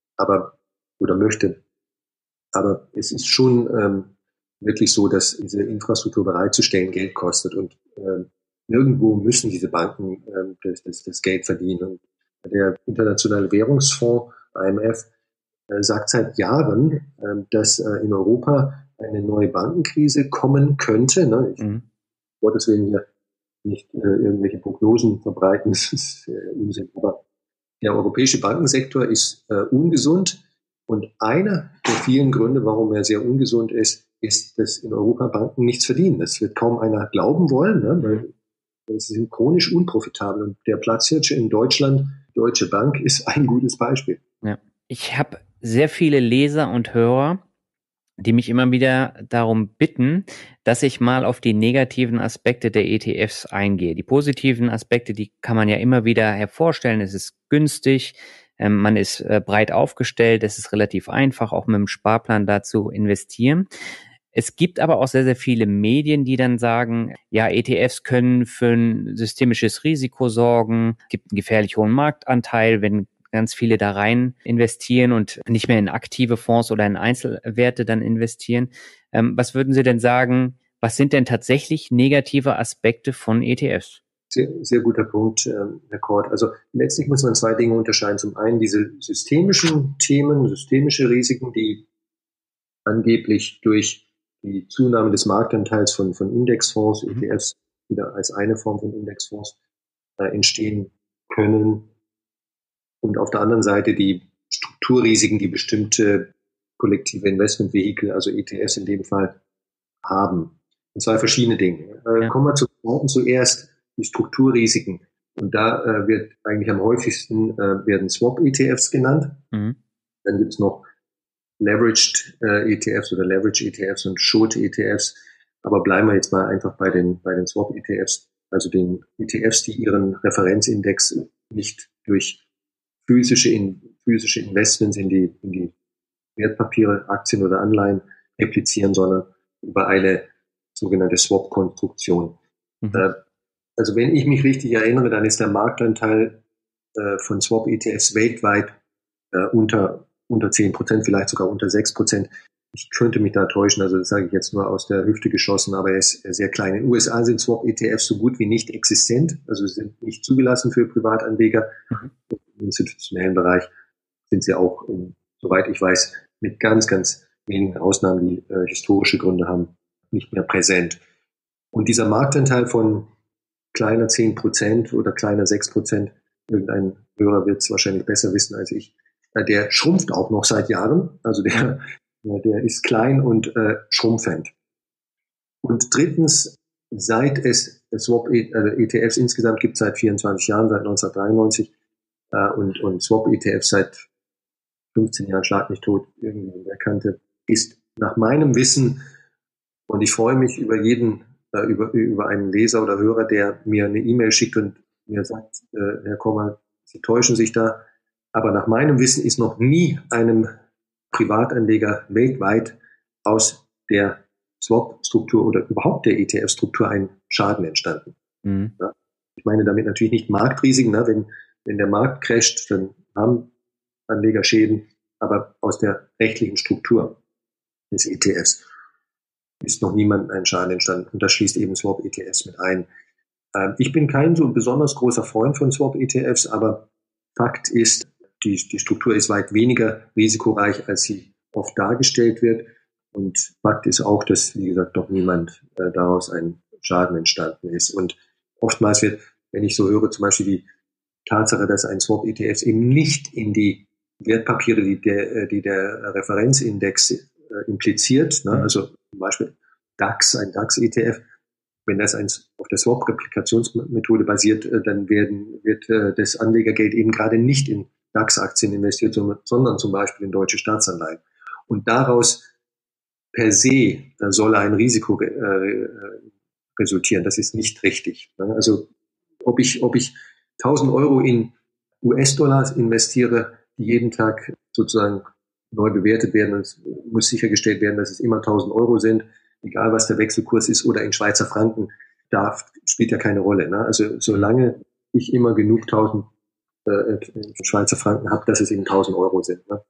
oder möchte. Aber es ist schon wirklich so, dass diese Infrastruktur bereitzustellen Geld kostet und irgendwo müssen diese Banken das Geld verdienen. Und der Internationale Währungsfonds, IMF, sagt seit Jahren, dass in Europa eine neue Bankenkrise kommen könnte. Ne? Gottes Willen hier nicht irgendwelche Prognosen verbreiten, das ist Unsinn. Aber der europäische Bankensektor ist ungesund. Und einer der vielen Gründe, warum er sehr ungesund ist, dass in Europa Banken nichts verdienen. Das wird kaum einer glauben wollen, ne? Weil sie sind chronisch unprofitabel. Und der Platzhirsch in Deutschland, Deutsche Bank, ist ein gutes Beispiel. Ja. Ich habe sehr viele Leser und Hörer, die mich immer wieder darum bitten, dass ich mal auf die negativen Aspekte der ETFs eingehe. Die positiven Aspekte, die kann man ja immer wieder hervorstellen. Es ist günstig, man ist breit aufgestellt, es ist relativ einfach, auch mit dem Sparplan da zu investieren. Es gibt aber auch sehr, sehr viele Medien, die dann sagen, ja, ETFs können für ein systemisches Risiko sorgen, gibt einen gefährlich hohen Marktanteil, wenn ganz viele da rein investieren und nicht mehr in aktive Fonds oder in Einzelwerte dann investieren. Was würden Sie denn sagen, was sind denn tatsächlich negative Aspekte von ETFs? Sehr, sehr guter Punkt, Herr Kort. Also letztlich muss man zwei Dinge unterscheiden. Zum einen diese systemischen Themen, systemische Risiken, die angeblich durch die Zunahme des Marktanteils von Indexfonds, ETFs, wieder als eine Form von Indexfonds entstehen können. Und auf der anderen Seite die Strukturrisiken, die bestimmte kollektive Investmentvehikel, also ETFs in dem Fall, haben. Und zwei verschiedene Dinge. Kommen wir zuerst die Strukturrisiken. Und da wird eigentlich am häufigsten werden Swap-ETFs genannt. Dann gibt es noch Leveraged ETFs oder Leverage-ETFs und Short-ETFs. Aber bleiben wir jetzt mal einfach bei den Swap-ETFs, also den ETFs, die ihren Referenzindex nicht durch physische Investments in die Wertpapiere, Aktien oder Anleihen replizieren, sondern über eine sogenannte Swap-Konstruktion. Also wenn ich mich richtig erinnere, dann ist der Marktanteil von Swap-ETFs weltweit unter 10%, vielleicht sogar unter 6%. Ich könnte mich da täuschen, also das sage ich jetzt nur aus der Hüfte geschossen, aber er ist sehr klein. In den USA sind Swap-ETFs so gut wie nicht existent, also sind nicht zugelassen für Privatanleger. Im institutionellen Bereich sind sie auch, soweit ich weiß, mit ganz, ganz wenigen Ausnahmen, die historische Gründe haben, nicht mehr präsent. Und dieser Marktanteil von kleiner 10% oder kleiner 6%, irgendein Hörer wird es wahrscheinlich besser wissen als ich, der schrumpft auch noch seit Jahren. Also der ist klein und schrumpfend. Und drittens, seit es Swap-ETFs insgesamt gibt, seit 24 Jahren, seit 1993, und Swap-ETFs seit 15 Jahren, schlag mich tot, irgendwie in der Kante, ist nach meinem Wissen, und ich freue mich über jeden, über einen Leser oder Hörer, der mir eine E-Mail schickt und mir sagt, Herr Kommer, Sie täuschen sich da, aber nach meinem Wissen ist noch nie einem Privatanleger weltweit aus der Swap-Struktur oder überhaupt der ETF-Struktur ein Schaden entstanden. Ja? Ich meine damit natürlich nicht Marktrisiken, ne? Wenn der Markt crasht, dann haben Anleger Schäden, aber aus der rechtlichen Struktur des ETFs ist noch niemandem ein Schaden entstanden. Und das schließt eben Swap-ETFs mit ein. Ich bin kein so besonders großer Freund von Swap-ETFs, aber Fakt ist, die Struktur ist weit weniger risikoreich, als sie oft dargestellt wird. Und Fakt ist auch, dass, wie gesagt, noch niemand daraus ein Schaden entstanden ist. Und oftmals wird, wenn ich so höre, zum Beispiel die Tatsache, dass ein Swap-ETF eben nicht in die Wertpapiere, die der Referenzindex impliziert, ne? Also zum Beispiel ein DAX-ETF, wenn das auf der Swap-Replikationsmethode basiert, dann wird das Anlegergeld eben gerade nicht in DAX-Aktien investiert, sondern zum Beispiel in deutsche Staatsanleihen. Und daraus per se soll ein Risiko resultieren. Das ist nicht richtig. Also ob ich 1000 Euro in US-Dollar investiere, die jeden Tag sozusagen neu bewertet werden, und es muss sichergestellt werden, dass es immer 1000 Euro sind, egal was der Wechselkurs ist, oder in Schweizer Franken, spielt ja keine Rolle. Ne? Also solange ich immer genug 1000 Schweizer Franken habe, dass es eben 1000 Euro sind. Ne?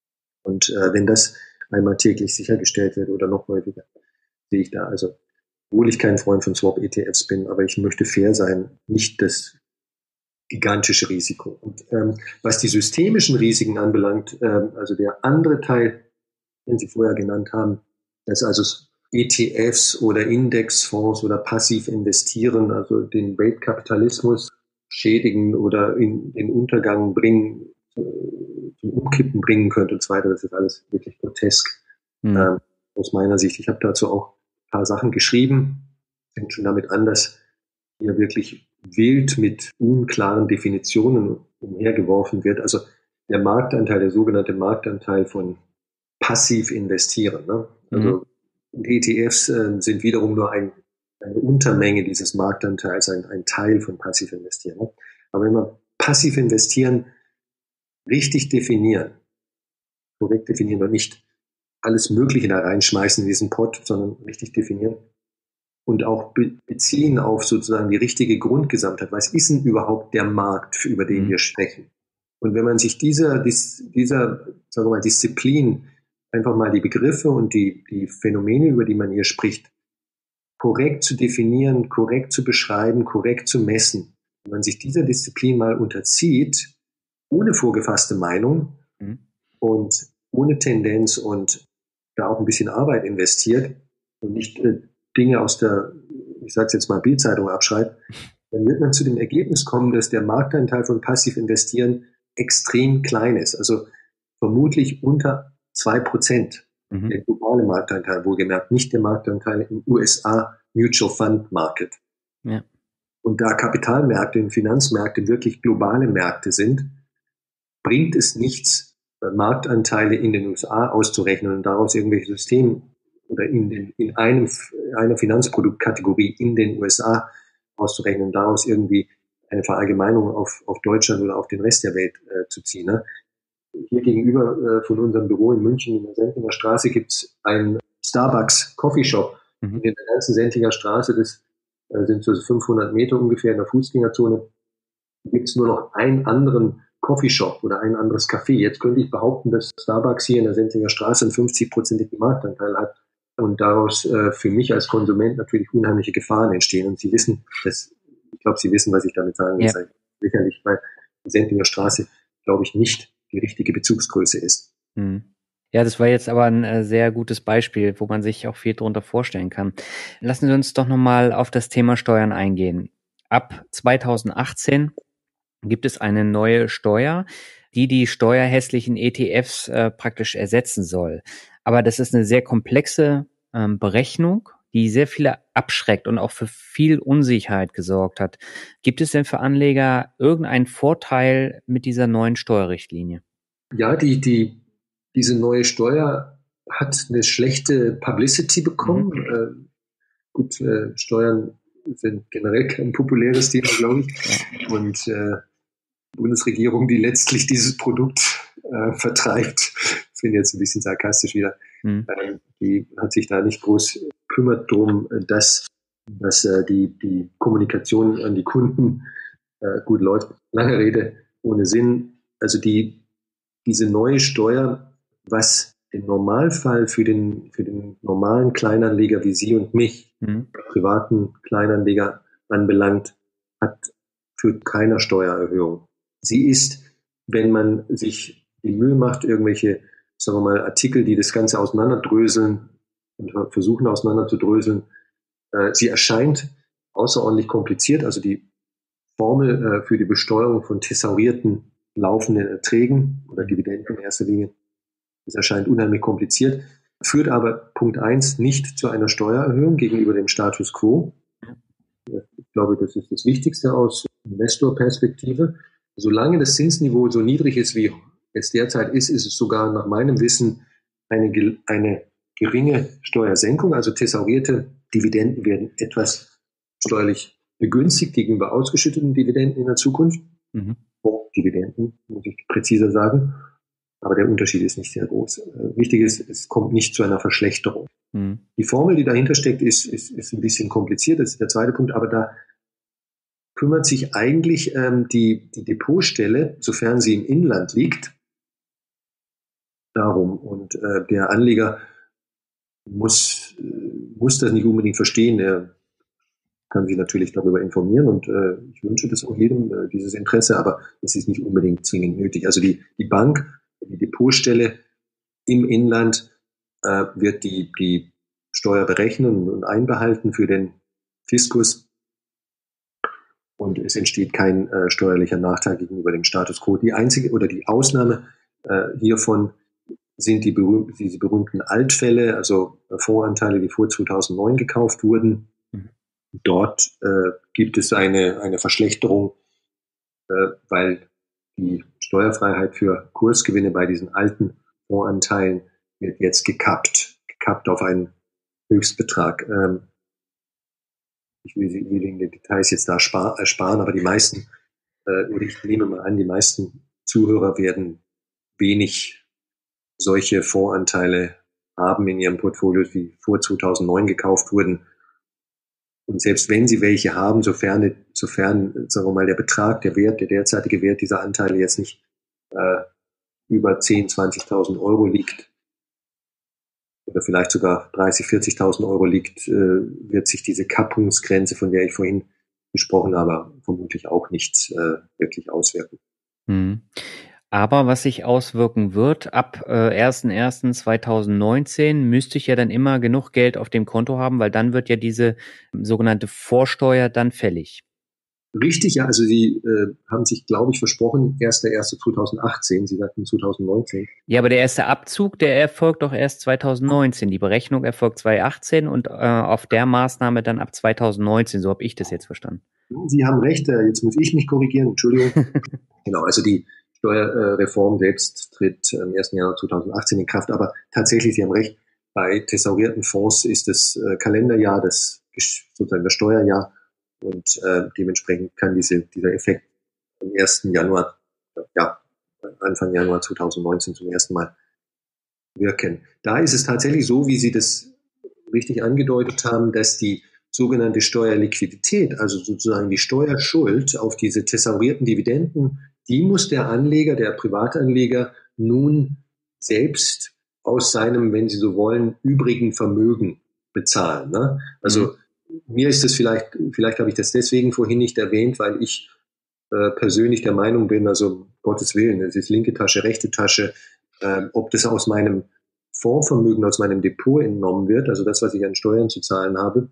Und wenn das einmal täglich sichergestellt wird oder noch häufiger, sehe ich da, also obwohl ich kein Freund von Swap-ETFs bin, aber ich möchte fair sein, nicht das gigantische Risiko. Und was die systemischen Risiken anbelangt, also der andere Teil, den Sie vorher genannt haben, dass also ETFs oder Indexfonds oder passiv investieren, also den Weltkapitalismus schädigen oder in den Untergang bringen, zum Umkippen bringen könnte und so weiter. Das ist alles wirklich grotesk aus meiner Sicht. Ich habe dazu auch ein paar Sachen geschrieben, fängt schon damit an, dass hier wirklich wild mit unklaren Definitionen umhergeworfen wird. Also der Marktanteil, der sogenannte Marktanteil von passiv investieren. Ne? Also die ETFs sind wiederum nur eine Untermenge dieses Marktanteils, ein Teil von passiv investieren. Ne? Aber wenn wir passiv investieren richtig definieren, korrekt definieren und nicht alles Mögliche da reinschmeißen in diesen Pot, sondern richtig definieren und auch beziehen auf sozusagen die richtige Grundgesamtheit. Was ist denn überhaupt der Markt, über den wir sprechen? Und wenn man sich dieser sagen wir mal, Disziplin einfach mal die Begriffe und die Phänomene, über die man hier spricht, korrekt zu definieren, korrekt zu beschreiben, korrekt zu messen, wenn man sich dieser Disziplin mal unterzieht, ohne vorgefasste Meinung und ohne Tendenz und da auch ein bisschen Arbeit investiert und nicht Dinge aus der, ich sage es jetzt mal, Bildzeitung abschreibt, dann wird man zu dem Ergebnis kommen, dass der Marktanteil von passiv investieren extrem klein ist. Also vermutlich unter 2%. Der globale Marktanteil, wohlgemerkt, nicht der Marktanteil im USA Mutual Fund Market. Ja. Und da Kapitalmärkte und Finanzmärkte wirklich globale Märkte sind, bringt es nichts, Marktanteile in den USA auszurechnen und daraus irgendwelche Systeme oder in einer Finanzproduktkategorie in den USA auszurechnen und daraus irgendwie eine Verallgemeinung auf Deutschland oder auf den Rest der Welt zu ziehen. Ne? Hier gegenüber von unserem Büro in München in der Sendlinger Straße gibt es einen Starbucks Coffee Shop. In der ganzen Sendlinger Straße, das sind so 500 Meter ungefähr in der Fußgängerzone, gibt es nur noch einen anderen Coffeeshop oder ein anderes Café. Jetzt könnte ich behaupten, dass Starbucks hier in der Sendlinger Straße einen 50-prozentigen Marktanteil hat und daraus für mich als Konsument natürlich unheimliche Gefahren entstehen. Und Sie wissen, ich glaube, Sie wissen, was ich damit sagen will. Ja. Sicherlich bei der Sendlinger Straße, glaube ich, nicht die richtige Bezugsgröße ist. Ja, das war jetzt aber ein sehr gutes Beispiel, wo man sich auch viel darunter vorstellen kann. Lassen Sie uns doch nochmal auf das Thema Steuern eingehen. Ab 2018 gibt es eine neue Steuer, die steuerhässlichen ETFs praktisch ersetzen soll. Aber das ist eine sehr komplexe Berechnung, die sehr viele abschreckt und auch für viel Unsicherheit gesorgt hat. Gibt es denn für Anleger irgendeinen Vorteil mit dieser neuen Steuerrichtlinie? Ja, diese neue Steuer hat eine schlechte Publicity bekommen. Steuern sind generell kein populäres Thema, glaube ich. Und Bundesregierung, die letztlich dieses Produkt vertreibt, finde jetzt ein bisschen sarkastisch wieder, die hat sich da nicht groß kümmert drum, dass die Kommunikation an die Kunden gut läuft. Lange Rede, ohne Sinn. Also diese neue Steuer, was den Normalfall für den normalen Kleinanleger wie Sie und mich, privaten Kleinanleger anbelangt, führt keiner Steuererhöhung. Sie ist, wenn man sich die Mühe macht, irgendwelche, sagen wir mal, Artikel, die das Ganze auseinanderdröseln und versuchen auseinanderzudröseln, sie erscheint außerordentlich kompliziert. Also die Formel für die Besteuerung von thesaurierten laufenden Erträgen oder Dividenden in erster Linie, das erscheint unheimlich kompliziert, führt aber Punkt 1 nicht zu einer Steuererhöhung gegenüber dem Status quo. Ich glaube, das ist das Wichtigste aus Investorperspektive. Solange das Zinsniveau so niedrig ist, wie es derzeit ist, ist es sogar nach meinem Wissen eine geringe Steuersenkung. Also thesaurierte Dividenden werden etwas steuerlich begünstigt gegenüber ausgeschütteten Dividenden in der Zukunft. Dividenden, muss ich präziser sagen. Aber der Unterschied ist nicht sehr groß. Wichtig ist, es kommt nicht zu einer Verschlechterung. Die Formel, die dahinter steckt, ist ein bisschen kompliziert. Das ist der zweite Punkt. Aber da kümmert sich eigentlich die Depotstelle, sofern sie im Inland liegt, darum. Und der Anleger muss das nicht unbedingt verstehen. Er kann sich natürlich darüber informieren und ich wünsche das auch jedem, dieses Interesse, aber es ist nicht unbedingt zwingend nötig. Also die Bank, die Depotstelle im Inland wird die Steuer berechnen und einbehalten für den Fiskus und es entsteht kein steuerlicher Nachteil gegenüber dem Status quo. Die einzige oder die Ausnahme hiervon sind diese berühmten Altfälle, also Fondsanteile, die vor 2009 gekauft wurden. Dort gibt es eine Verschlechterung, weil die Steuerfreiheit für Kursgewinne bei diesen alten Fondsanteilen wird jetzt gekappt gekappt auf einen Höchstbetrag. Ich will Ihnen die Details jetzt da ersparen, aber die meisten, oder ich nehme mal an, die meisten Zuhörer werden wenig solche Fondsanteile haben in ihrem Portfolio, die vor 2009 gekauft wurden. Und selbst wenn sie welche haben, sofern, sagen wir mal, der Betrag, der derzeitige Wert dieser Anteile jetzt nicht über 10.000, 20.000 Euro liegt oder vielleicht sogar 30.000, 40.000 Euro liegt, wird sich diese Kappungsgrenze, von der ich vorhin gesprochen habe, vermutlich auch nicht wirklich auswirken. Mhm. Aber was sich auswirken wird, ab 1.1.2019 müsste ich ja dann immer genug Geld auf dem Konto haben, weil dann wird ja diese sogenannte Vorsteuer dann fällig. Richtig, ja, also Sie haben sich, glaube ich, versprochen, 1.1.2018, Sie sagten 2019. Ja, aber der erste Abzug, der erfolgt doch erst 2019. Die Berechnung erfolgt 2018 und auf der Maßnahme dann ab 2019. So habe ich das jetzt verstanden. Sie haben recht, jetzt muss ich mich korrigieren, Entschuldigung. Genau, also die Steuerreform selbst tritt am 1. Januar 2018 in Kraft, aber tatsächlich, Sie haben recht, bei thesaurierten Fonds ist das Kalenderjahr sozusagen das Steuerjahr und dementsprechend kann dieser Effekt am 1. Januar, Anfang Januar 2019 zum ersten Mal wirken. Da ist es tatsächlich so, wie Sie das richtig angedeutet haben, dass die sogenannte Steuerliquidität, also sozusagen die Steuerschuld auf diese thesaurierten Dividenden, die muss der Anleger, der Privatanleger nun selbst aus seinem, wenn Sie so wollen, übrigen Vermögen bezahlen. Ne? Also mir ist das vielleicht habe ich das deswegen vorhin nicht erwähnt, weil ich persönlich der Meinung bin, also um Gottes Willen, es ist linke Tasche, rechte Tasche, ob das aus meinem Fondsvermögen, aus meinem Depot entnommen wird, also das, was ich an Steuern zu zahlen habe,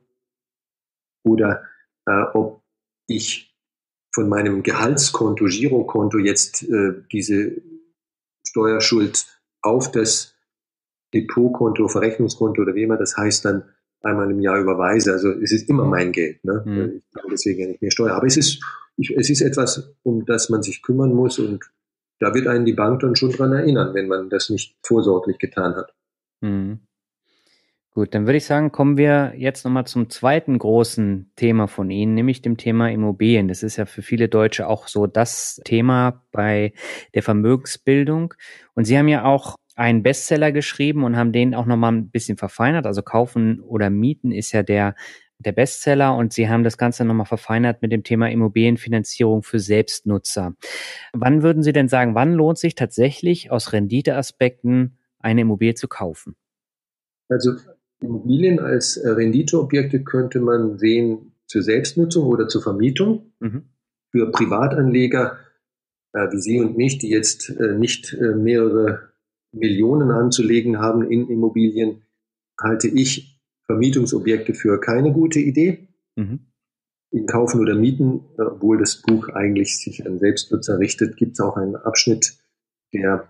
oder ob ich von meinem Gehaltskonto, Girokonto jetzt diese Steuerschuld auf das Depotkonto, Verrechnungskonto oder wie immer das heißt, dann einmal im Jahr überweise. Also es ist immer mein Geld. Ne? Ich zahle deswegen ja nicht mehr Steuer. Aber es ist etwas, um das man sich kümmern muss und da wird einen die Bank dann schon dran erinnern, wenn man das nicht vorsorglich getan hat. Mhm. Gut, dann würde ich sagen, kommen wir jetzt nochmal zum zweiten großen Thema von Ihnen, nämlich dem Thema Immobilien. Das ist ja für viele Deutsche auch so das Thema bei der Vermögensbildung. Und Sie haben ja auch einen Bestseller geschrieben und haben den auch nochmal ein bisschen verfeinert. Also Kaufen oder Mieten ist ja der Bestseller und Sie haben das Ganze nochmal verfeinert mit dem Thema Immobilienfinanzierung für Selbstnutzer. Wann würden Sie denn sagen, wann lohnt sich tatsächlich aus Renditeaspekten eine Immobilie zu kaufen? Also Immobilien als Renditeobjekte könnte man sehen zur Selbstnutzung oder zur Vermietung. Für Privatanleger wie Sie und mich, die jetzt nicht mehrere Millionen anzulegen haben in Immobilien, halte ich Vermietungsobjekte für keine gute Idee. In Kaufen oder Mieten, obwohl das Buch eigentlich sich an Selbstnutzer richtet, gibt es auch einen Abschnitt, der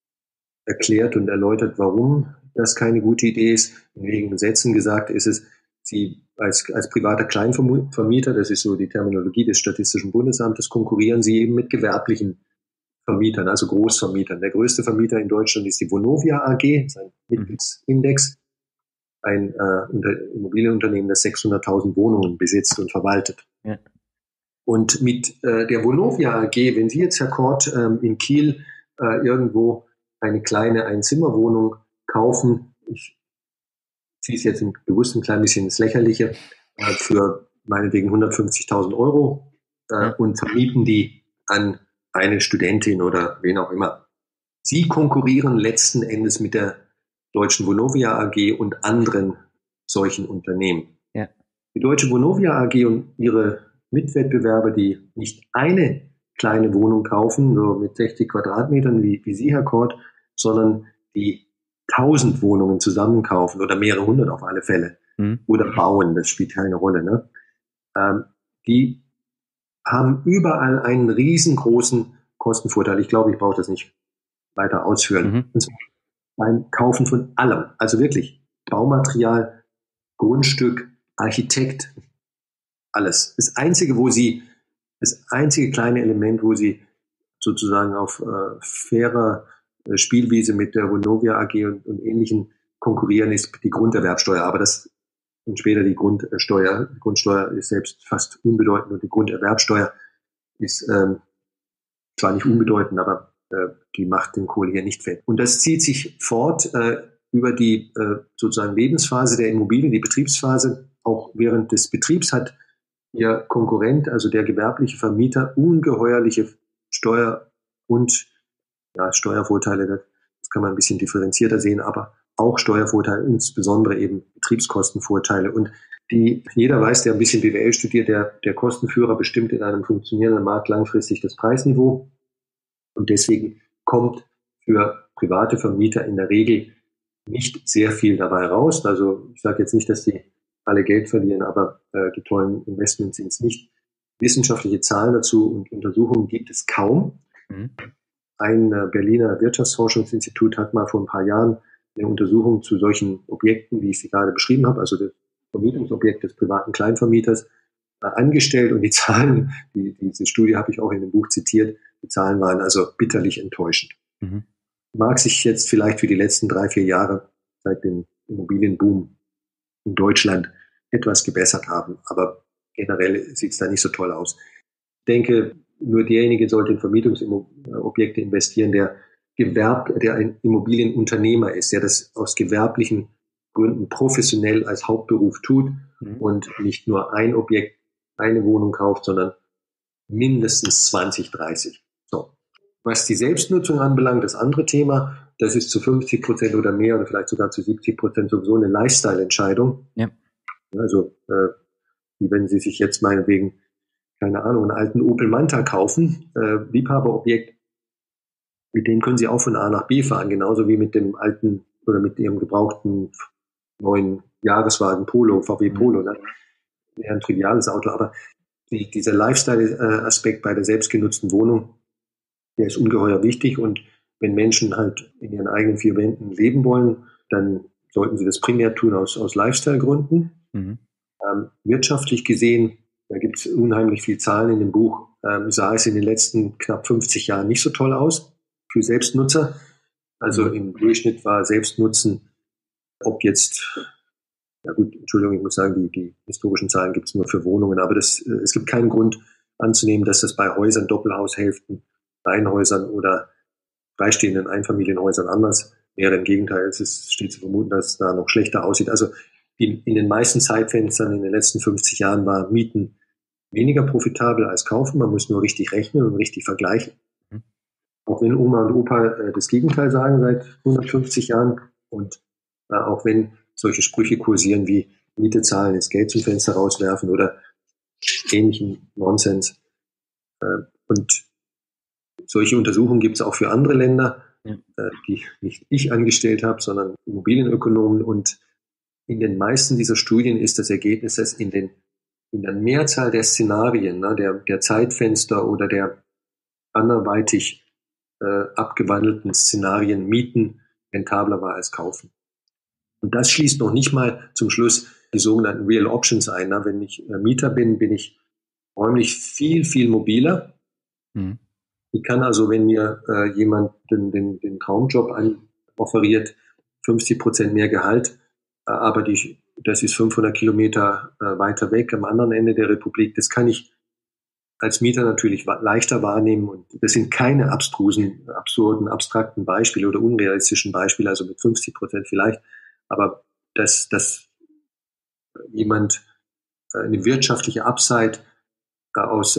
erklärt und erläutert, warum das keine gute Idee ist. In wenigen Sätzen gesagt ist es, Sie als privater Kleinvermieter, das ist so die Terminologie des Statistischen Bundesamtes, konkurrieren Sie eben mit gewerblichen Vermietern, also Großvermietern. Der größte Vermieter in Deutschland ist die Vonovia AG, sein Mitgliedsindex, ein Immobilienunternehmen, das 600.000 Wohnungen besitzt und verwaltet. Ja. Und mit der Vonovia AG, wenn Sie jetzt, Herr Kort, in Kiel irgendwo eine kleine Einzimmerwohnung kaufen, ich ziehe es jetzt bewusst ein klein bisschen ins Lächerliche, für meinetwegen 150.000 Euro und vermieten die an eine Studentin oder wen auch immer. Sie konkurrieren letzten Endes mit der Deutschen Vonovia AG und anderen solchen Unternehmen. Ja. Die Deutsche Vonovia AG und ihre Mitwettbewerber, die nicht eine kleine Wohnung kaufen, so mit 60 Quadratmetern wie Sie, Herr Kort, sondern die 1000 Wohnungen zusammenkaufen oder mehrere hundert auf alle Fälle oder bauen, das spielt keine Rolle. Ne? Die haben überall einen riesengroßen Kostenvorteil. Ich glaube, ich brauche das nicht weiter ausführen. Und zwar beim Kaufen von allem, also wirklich Baumaterial, Grundstück, Architekt, alles. Das einzige kleine Element, wo sie sozusagen auf fairer Spielwiese mit der Vonovia AG und ähnlichen konkurrieren, ist die Grunderwerbsteuer. Aber das und später die Grundsteuer. Die Grundsteuer ist selbst fast unbedeutend und die Grunderwerbsteuer ist zwar nicht unbedeutend, aber die macht den Kohl hier nicht fett. Und das zieht sich fort über die sozusagen Lebensphase der Immobilie, die Betriebsphase. Auch während des Betriebs hat Ihr Konkurrent, also der gewerbliche Vermieter, ungeheuerliche Steuer- und Steuervorteile. Das kann man ein bisschen differenzierter sehen, aber auch Steuervorteile, insbesondere eben Betriebskostenvorteile. Und jeder weiß, der ein bisschen BWL studiert, der Kostenführer bestimmt in einem funktionierenden Markt langfristig das Preisniveau. Und deswegen kommt für private Vermieter in der Regel nicht sehr viel dabei raus. Also ich sage jetzt nicht, dass die alle Geld verlieren, aber die tollen Investments sind es nicht. Wissenschaftliche Zahlen dazu und Untersuchungen gibt es kaum. Mhm. Ein Berliner Wirtschaftsforschungsinstitut hat mal vor ein paar Jahren eine Untersuchung zu solchen Objekten, wie ich sie gerade beschrieben habe, also das Vermietungsobjekt des privaten Kleinvermieters, angestellt. Und die Zahlen, diese Studie habe ich auch in dem Buch zitiert, die Zahlen waren also bitterlich enttäuschend. Mhm. Mag sich jetzt vielleicht für die letzten 3-4 Jahre seit dem Immobilienboom in Deutschland etwas gebessert haben, aber generell sieht es da nicht so toll aus. Ich denke, nur derjenige sollte in Vermietungsobjekte investieren, der ein Immobilienunternehmer ist, der das aus gewerblichen Gründen professionell als Hauptberuf tut und nicht nur ein Objekt, eine Wohnung kauft, sondern mindestens 20, 30. So. Was die Selbstnutzung anbelangt, das andere Thema, das ist zu 50% oder mehr oder vielleicht sogar zu 70% sowieso eine Lifestyle-Entscheidung. Ja. Also, wie wenn Sie sich jetzt meinetwegen, keine Ahnung, einen alten Opel Manta kaufen, Liebhaberobjekt, mit dem können Sie auch von A nach B fahren, genauso wie mit dem alten oder mit Ihrem gebrauchten neuen Jahreswagen Polo, VW Polo. Ne? Wäre ein triviales Auto, aber dieser Lifestyle-Aspekt bei der selbstgenutzten Wohnung, der ist ungeheuer wichtig. Und wenn Menschen halt in ihren eigenen 4 Wänden leben wollen, dann sollten sie das primär tun aus Lifestyle-Gründen. Mhm. Wirtschaftlich gesehen, da gibt es unheimlich viele Zahlen in dem Buch, sah es in den letzten knapp 50 Jahren nicht so toll aus für Selbstnutzer. Also im Durchschnitt war Selbstnutzen, ob jetzt, ja gut, Entschuldigung, ich muss sagen, die historischen Zahlen gibt es nur für Wohnungen, aber es gibt keinen Grund anzunehmen, dass das bei Häusern, Doppelhaushälften, Reihenhäusern oder freistehenden Einfamilienhäusern anders wäre. Im Gegenteil, es steht zu vermuten, dass es da noch schlechter aussieht. Also in den meisten Zeitfenstern in den letzten 50 Jahren war Mieten weniger profitabel als kaufen. Man muss nur richtig rechnen und richtig vergleichen. Mhm. Auch wenn Oma und Opa das Gegenteil sagen seit 150 Jahren und auch wenn solche Sprüche kursieren wie Miete zahlen, das Geld zum Fenster rauswerfen oder ähnlichen Nonsens. Und solche Untersuchungen gibt es auch für andere Länder, die nicht ich angestellt habe, sondern Immobilienökonomen. Und in den meisten dieser Studien ist das Ergebnis, dass in der Mehrzahl der Szenarien, der Zeitfenster oder der anderweitig abgewandelten Szenarien Mieten rentabler war als Kaufen. Und das schließt noch nicht mal zum Schluss die sogenannten Real Options ein. Wenn ich Mieter bin ich räumlich viel, viel mobiler. Mhm. Ich kann also, wenn mir jemand den Traumjob offeriert, 50% mehr Gehalt, aber das ist 500 Kilometer weiter weg am anderen Ende der Republik, das kann ich als Mieter natürlich leichter wahrnehmen. Und das sind keine abstrusen, absurden, abstrakten Beispiele oder unrealistischen Beispiele, also mit 50% vielleicht. Aber dass jemand eine wirtschaftliche Upside aus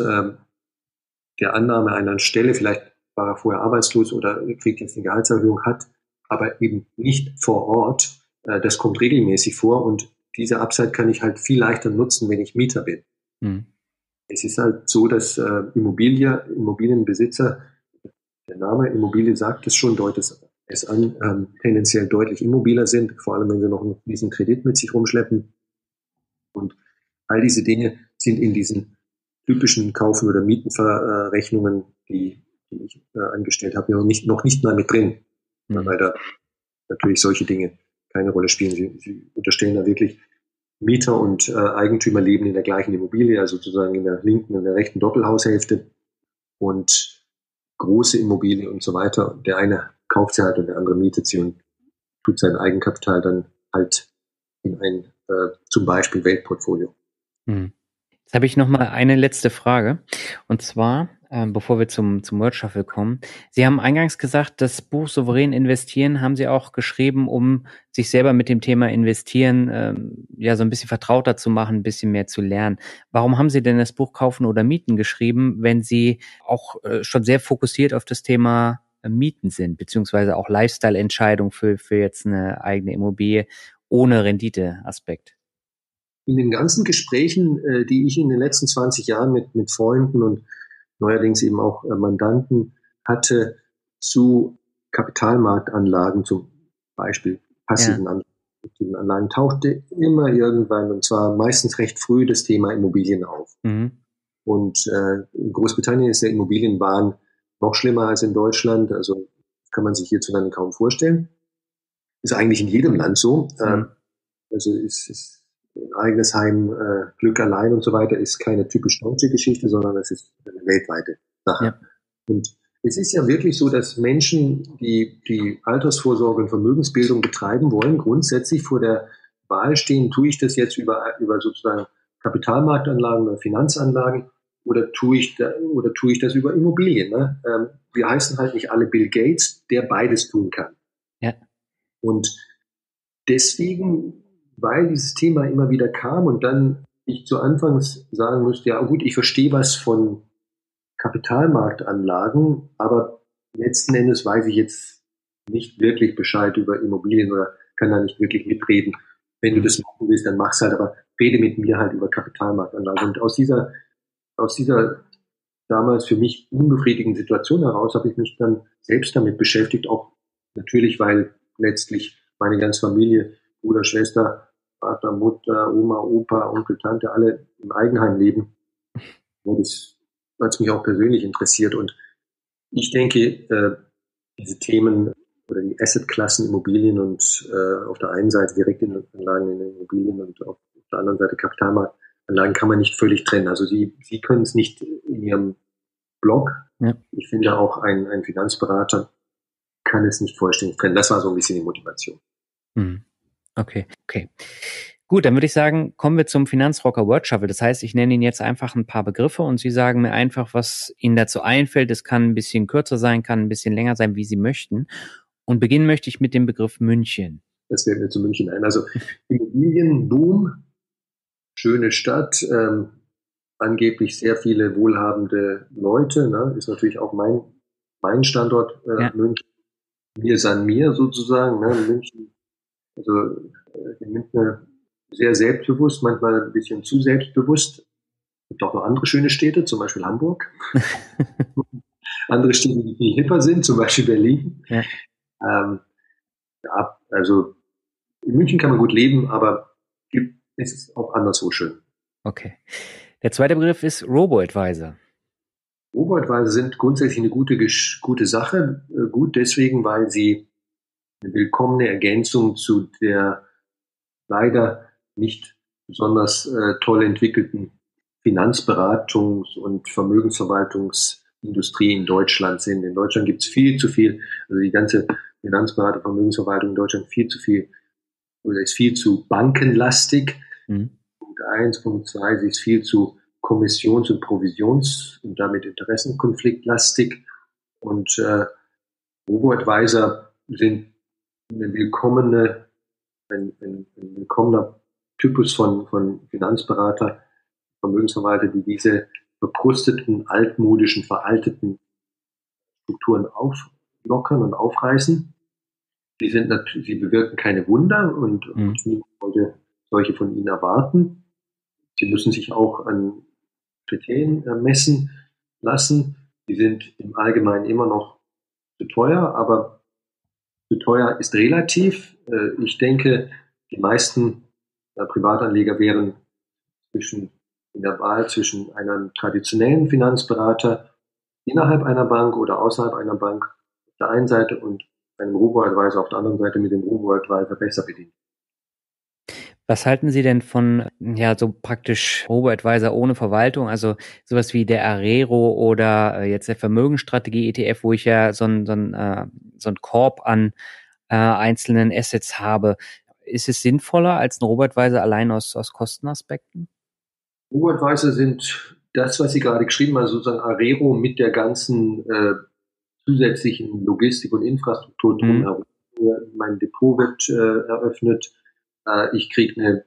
der Annahme einer Stelle, vielleicht war er vorher arbeitslos oder kriegt jetzt eine Gehaltserhöhung, hat, aber eben nicht vor Ort, das kommt regelmäßig vor und diese Upside kann ich halt viel leichter nutzen, wenn ich Mieter bin. Mhm. Es ist halt so, dass Immobilienbesitzer, der Name Immobilie sagt es schon, deutet es an, tendenziell deutlich immobiler sind, vor allem wenn sie noch diesen Kredit mit sich rumschleppen. Und all diese Dinge sind in diesen typischen Kaufen- oder Mietenverrechnungen, die ich angestellt habe, noch nicht mal mit drin, weil da natürlich solche Dinge keine Rolle spielen. Sie unterstellen da wirklich, Mieter und Eigentümer leben in der gleichen Immobilie, also sozusagen in der linken und der rechten Doppelhaushälfte und große Immobilien und so weiter. Der eine kauft sie halt und der andere mietet sie und tut sein Eigenkapital dann halt in ein zum Beispiel Weltportfolio. Jetzt habe ich noch mal eine letzte Frage. Und zwar, bevor wir zum Word Shuffle kommen. Sie haben eingangs gesagt, das Buch Souverän investieren haben Sie auch geschrieben, um sich selber mit dem Thema Investieren ja so ein bisschen vertrauter zu machen, ein bisschen mehr zu lernen. Warum haben Sie denn das Buch Kaufen oder Mieten geschrieben, wenn Sie auch schon sehr fokussiert auf das Thema Mieten sind, beziehungsweise auch Lifestyle-Entscheidung für jetzt eine eigene Immobilie ohne Renditeaspekt? In den ganzen Gesprächen, die ich in den letzten 20 Jahren mit Freunden und neuerdings eben auch Mandanten hatte, zu Kapitalmarktanlagen, zum Beispiel passiven Anlagen, tauchte immer irgendwann, und zwar meistens recht früh, das Thema Immobilien auf. Und in Großbritannien ist der Immobilienwahn noch schlimmer als in Deutschland. Also kann man sich hierzulande kaum vorstellen. Ist eigentlich in jedem Land so. Also ist ein eigenes Heim, Glück allein und so weiter, ist keine typisch deutsche Geschichte, sondern es ist eine weltweite Sache. Ja. Und es ist ja wirklich so, dass Menschen, die Altersvorsorge und Vermögensbildung betreiben wollen, grundsätzlich vor der Wahl stehen, tue ich das jetzt über sozusagen Kapitalmarktanlagen oder Finanzanlagen oder tue ich das über Immobilien. Ne? Wir heißen halt nicht alle Bill Gates, der beides tun kann. Ja. Und deswegen, weil dieses Thema immer wieder kam und dann ich zu Anfangs sagen müsste, ja gut, ich verstehe was von Kapitalmarktanlagen, aber letzten Endes weiß ich jetzt nicht wirklich Bescheid über Immobilien oder kann da nicht wirklich mitreden. Wenn du das machen willst, dann mach's halt, aber rede mit mir halt über Kapitalmarktanlagen. Und aus dieser damals für mich unbefriedigenden Situation heraus habe ich mich dann selbst damit beschäftigt, auch natürlich, weil letztlich meine ganze Familie, Bruder, Schwester, Vater, Mutter, Oma, Opa, Onkel, Tante, alle im Eigenheim leben. Und das hat mich auch persönlich interessiert. Und ich denke, diese Themen oder die Assetklassen Immobilien und auf der einen Seite Direktanlagen in den Immobilien und auf der anderen Seite Kapitalmarktanlagen kann man nicht völlig trennen. Also Sie können es nicht in Ihrem Blog. Ja. Ich finde auch ein Finanzberater kann es nicht vollständig trennen. Das war so ein bisschen die Motivation. Okay. Gut, dann würde ich sagen, kommen wir zum Finanzrocker Word Shuffle. Das heißt, ich nenne Ihnen jetzt einfach ein paar Begriffe und Sie sagen mir einfach, was Ihnen dazu einfällt. Es kann ein bisschen kürzer sein, kann ein bisschen länger sein, wie Sie möchten. Und beginnen möchte ich mit dem Begriff München. Das fällt mir zu München ein. Also Immobilienboom, schöne Stadt, angeblich sehr viele wohlhabende Leute, ne? Ist natürlich auch mein Standort, München. Mir san mir sozusagen, ne? München. Also die Münchner sehr selbstbewusst, manchmal ein bisschen zu selbstbewusst. Es gibt auch noch andere schöne Städte, zum Beispiel Hamburg. Andere Städte, die viel hipper sind, zum Beispiel Berlin. Ja. Also in München kann man gut leben, aber es ist auch anderswo schön. Okay. Der zweite Begriff ist Robo-Advisor. Robo-Advisor sind grundsätzlich eine gute Sache. Gut deswegen, weil sie eine willkommene Ergänzung zu der leider nicht besonders toll entwickelten Finanzberatungs- und Vermögensverwaltungsindustrie in Deutschland sind. In Deutschland gibt es viel zu viel, also die ganze Finanzberatung, Vermögensverwaltung in Deutschland ist viel zu bankenlastig. Punkt 1, Punkt 2, sie ist viel zu Kommissions- und Provisions- und damit Interessenkonfliktlastig. Und Robo-Advisor sind ein willkommener Typus von Finanzberater, Vermögensverwalter, die diese verkrusteten, altmodischen, veralteten Strukturen auflockern und aufreißen. Sie bewirken keine Wunder und niemand wollte solche von ihnen erwarten. Sie müssen sich auch an Kriterien messen lassen. Die sind im Allgemeinen immer noch zu teuer, aber zu teuer ist relativ. Ich denke, die meisten Privatanleger wären in der Wahl zwischen einem traditionellen Finanzberater innerhalb einer Bank oder außerhalb einer Bank auf der einen Seite und einem Robo-Advisor auf der anderen Seite mit dem Robo-Advisor besser bedient. Was halten Sie denn von, so praktisch Robo-Advisor ohne Verwaltung, also sowas wie der Arero oder jetzt der Vermögensstrategie ETF, wo ich ja so ein Korb an einzelnen Assets habe. Ist es sinnvoller als ein Robotweiser allein aus Kostenaspekten? Robotweiser sind das, was Sie gerade geschrieben haben, sozusagen Arero mit der ganzen zusätzlichen Logistik und Infrastruktur drumherum. Mein Depot wird eröffnet. Ich kriege eine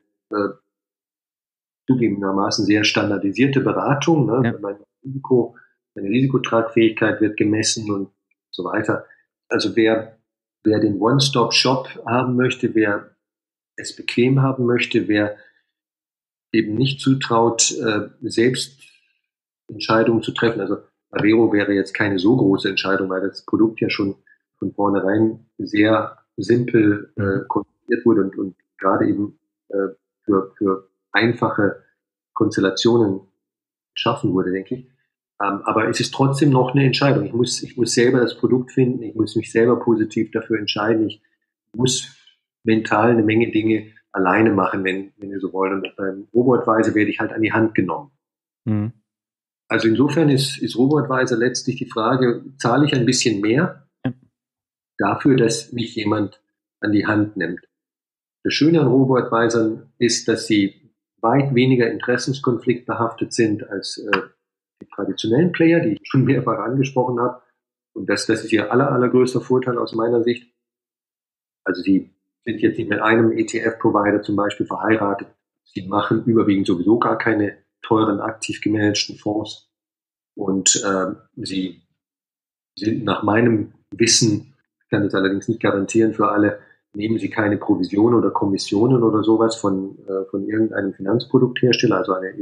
zugegebenermaßen sehr standardisierte Beratung. Ne? Ja. Meine Risikotragfähigkeit wird gemessen und so weiter. Also wer den One-Stop-Shop haben möchte, wer es bequem haben möchte, wer eben nicht zutraut, selbst Entscheidungen zu treffen. Also Arero wäre jetzt keine so große Entscheidung, weil das Produkt ja schon von vornherein sehr simpel konzipiert wurde und gerade eben für einfache Konstellationen geschaffen wurde, denke ich. Aber es ist trotzdem noch eine Entscheidung. Ich muss selber das Produkt finden, ich muss mich selber positiv dafür entscheiden, ich muss mental eine Menge Dinge alleine machen, wenn ihr so wollt. Und beim Robotweiser werde ich halt an die Hand genommen. Mhm. Also insofern ist Robotweiser letztlich die Frage, zahle ich ein bisschen mehr dafür, dass mich jemand an die Hand nimmt. Das Schöne an Robotweisern ist, dass sie weit weniger interessenskonfliktbehaftet sind als die traditionellen Player, die ich schon mehrfach angesprochen habe. Und das ist ihr allergrößter Vorteil aus meiner Sicht. Also sie sind jetzt nicht mit einem ETF-Provider zum Beispiel verheiratet. Sie machen überwiegend sowieso gar keine teuren, aktiv gemanagten Fonds. Und sie sind nach meinem Wissen, ich kann das allerdings nicht garantieren für alle, nehmen sie keine Provision oder Kommissionen oder sowas von irgendeinem Finanzprodukthersteller, also einer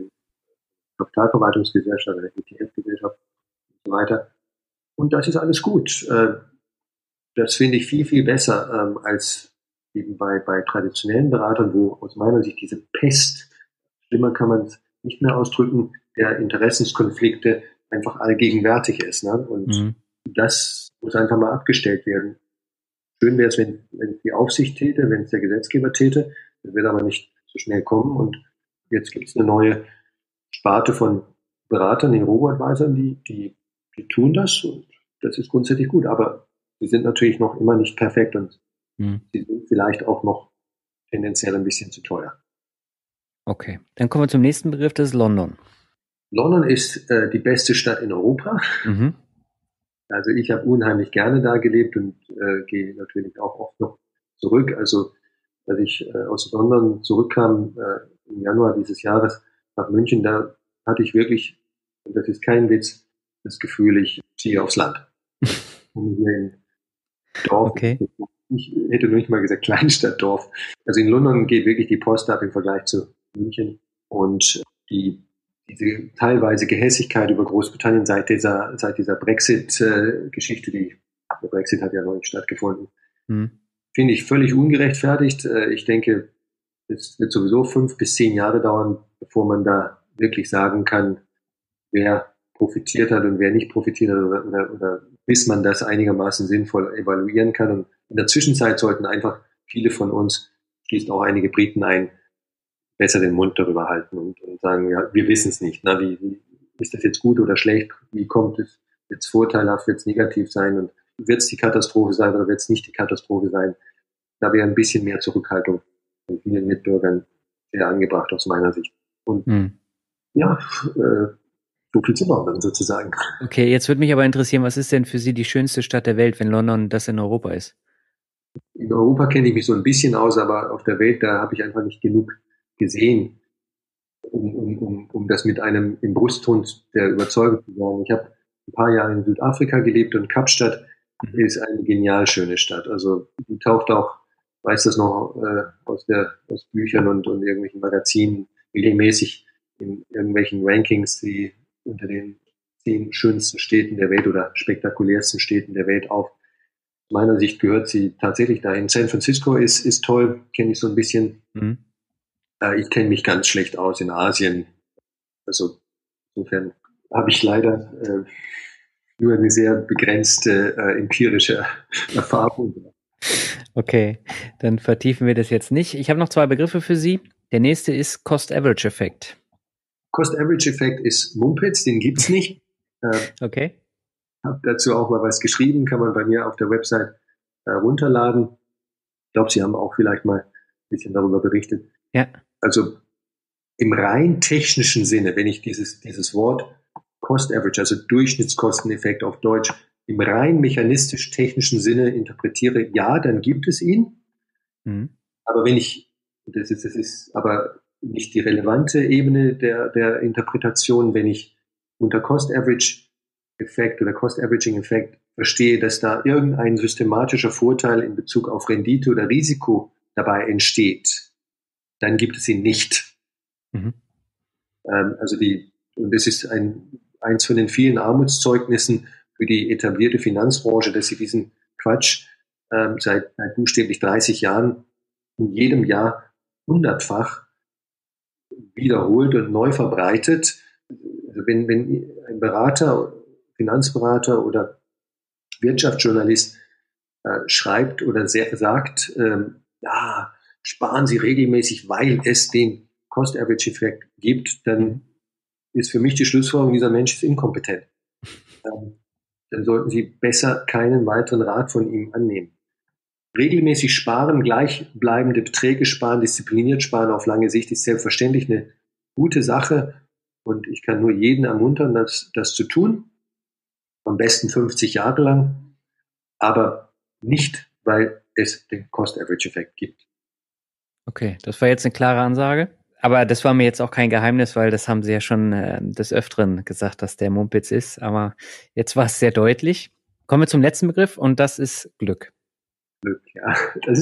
Kapitalverwaltungsgesellschaft, einer ETF-Gesellschaft und so weiter. Und das ist alles gut. Das finde ich viel, viel besser als eben bei traditionellen Beratern, wo aus meiner Sicht diese Pest, schlimmer kann man es nicht mehr ausdrücken, der Interessenskonflikte einfach allgegenwärtig ist. Ne? Und das muss einfach mal abgestellt werden. Schön wäre es, wenn die Aufsicht täte, wenn es der Gesetzgeber täte. Das wird aber nicht so schnell kommen. Und jetzt gibt es eine neue Sparte von Beratern, den Robo-Advisern, die tun das. Und das ist grundsätzlich gut. Aber sie sind natürlich noch immer nicht perfekt und sie sind vielleicht auch noch tendenziell ein bisschen zu teuer. Okay, dann kommen wir zum nächsten Begriff, das ist London. London ist die beste Stadt in Europa. Mhm. Also ich habe unheimlich gerne da gelebt und gehe natürlich auch oft noch zurück. Also als ich aus London zurückkam im Januar dieses Jahres nach München, da hatte ich wirklich, und das ist kein Witz, das Gefühl, ich ziehe aufs Land. Und hier in Dorf. Okay. Ich hätte nur nicht mal gesagt Kleinstadt, Dorf. Also in London geht wirklich die Post ab im Vergleich zu München. Und diese teilweise Gehässigkeit über Großbritannien seit dieser Brexit-Geschichte, der Brexit hat ja noch nicht stattgefunden, finde ich völlig ungerechtfertigt. Ich denke, es wird sowieso 5 bis 10 Jahre dauern, bevor man da wirklich sagen kann, wer profitiert hat und wer nicht profitiert hat oder bis man das einigermaßen sinnvoll evaluieren kann. Und in der Zwischenzeit sollten einfach viele von uns, schließt auch einige Briten ein, besser den Mund darüber halten und sagen, ja, wir wissen es nicht. Na, wie ist das jetzt gut oder schlecht? Wie kommt es? Wird es vorteilhaft? Wird es negativ sein? Und wird es die Katastrophe sein oder wird es nicht die Katastrophe sein? Da wäre ein bisschen mehr Zurückhaltung von vielen Mitbürgern sehr angebracht aus meiner Sicht. Und so viel zu London sozusagen. Okay, jetzt würde mich aber interessieren, was ist denn für Sie die schönste Stadt der Welt, wenn London das in Europa ist? In Europa kenne ich mich so ein bisschen aus, aber auf der Welt, da habe ich einfach nicht genug gesehen, um das mit einem im Brustton der Überzeugung zu sagen. Ich habe ein paar Jahre in Südafrika gelebt und Kapstadt ist eine genial schöne Stadt. Also die taucht auch, weiß das noch, aus Büchern und irgendwelchen Magazinen regelmäßig in irgendwelchen Rankings, die unter den 10 schönsten Städten der Welt oder spektakulärsten Städten der Welt auf. Aus meiner Sicht gehört sie tatsächlich dahin. San Francisco ist toll, kenne ich so ein bisschen. Ich kenne mich ganz schlecht aus in Asien. Also insofern habe ich leider nur eine sehr begrenzte empirische Erfahrung. Okay, dann vertiefen wir das jetzt nicht. Ich habe noch 2 Begriffe für Sie. Der nächste ist Cost-Average-Effekt. Cost-Average-Effekt ist Mumpitz, den gibt's nicht. Okay. Habe dazu auch mal was geschrieben, kann man bei mir auf der Website runterladen. Ich glaube, Sie haben auch vielleicht mal ein bisschen darüber berichtet. Ja. Also im rein technischen Sinne, wenn ich dieses Wort Cost Average, also Durchschnittskosteneffekt auf Deutsch, im rein mechanistisch-technischen Sinne interpretiere, ja, dann gibt es ihn. Aber das ist aber nicht die relevante Ebene der Interpretation, wenn ich unter Cost Average Effekt oder Cost Averaging Effekt verstehe, dass da irgendein systematischer Vorteil in Bezug auf Rendite oder Risiko dabei entsteht, dann gibt es ihn nicht. Und das ist eins von den vielen Armutszeugnissen für die etablierte Finanzbranche, dass sie diesen Quatsch seit buchstäblich 30 Jahren in jedem Jahr 100-fach wiederholt und neu verbreitet. Also wenn ein Berater, Finanzberater oder Wirtschaftsjournalist schreibt oder sagt, ja, sparen Sie regelmäßig, weil es den Cost-Average-Effekt gibt, dann ist für mich die Schlussfolgerung, dieser Mensch ist inkompetent. Dann sollten Sie besser keinen weiteren Rat von ihm annehmen. Regelmäßig sparen, gleichbleibende Beträge sparen, diszipliniert sparen auf lange Sicht ist selbstverständlich eine gute Sache und ich kann nur jeden ermuntern, das zu tun. Am besten 50 Jahre lang, aber nicht, weil es den Cost-Average-Effekt gibt. Okay, das war jetzt eine klare Ansage. Aber das war mir jetzt auch kein Geheimnis, weil das haben Sie ja schon des Öfteren gesagt, dass der Mumpitz ist. Aber jetzt war es sehr deutlich. Kommen wir zum letzten Begriff und das ist Glück. Glück, ja. Das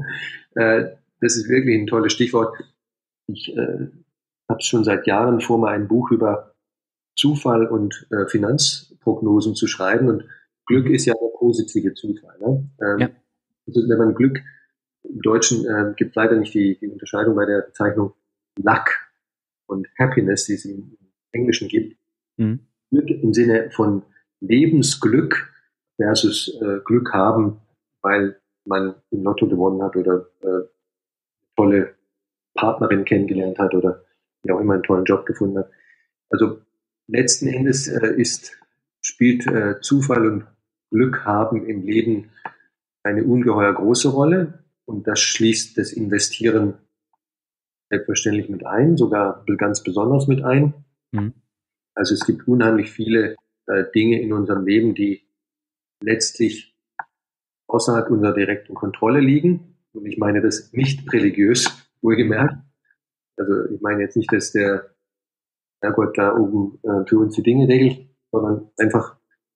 ist wirklich ein tolles Stichwort. Ich habe schon seit Jahren vor, mal ein Buch über Zufall und Finanzprognosen zu schreiben. Und Glück ist ja der positive Zufall. Ne? Ja. Also wenn man Glück, im Deutschen gibt leider nicht die Unterscheidung bei der Bezeichnung Luck und Happiness, die es im Englischen gibt. Glück im Sinne von Lebensglück versus Glück haben, weil man im Lotto gewonnen hat oder tolle Partnerin kennengelernt hat oder wie auch immer einen tollen Job gefunden hat. Also letzten Endes spielt Zufall und Glück haben im Leben eine ungeheuer große Rolle und das schließt das Investieren selbstverständlich mit ein, sogar ganz besonders mit ein. Also es gibt unheimlich viele Dinge in unserem Leben, die letztlich außerhalb unserer direkten Kontrolle liegen. Und ich meine das nicht religiös, wohlgemerkt. Also ich meine jetzt nicht, dass der Herrgott da oben für uns die Dinge regelt, sondern einfach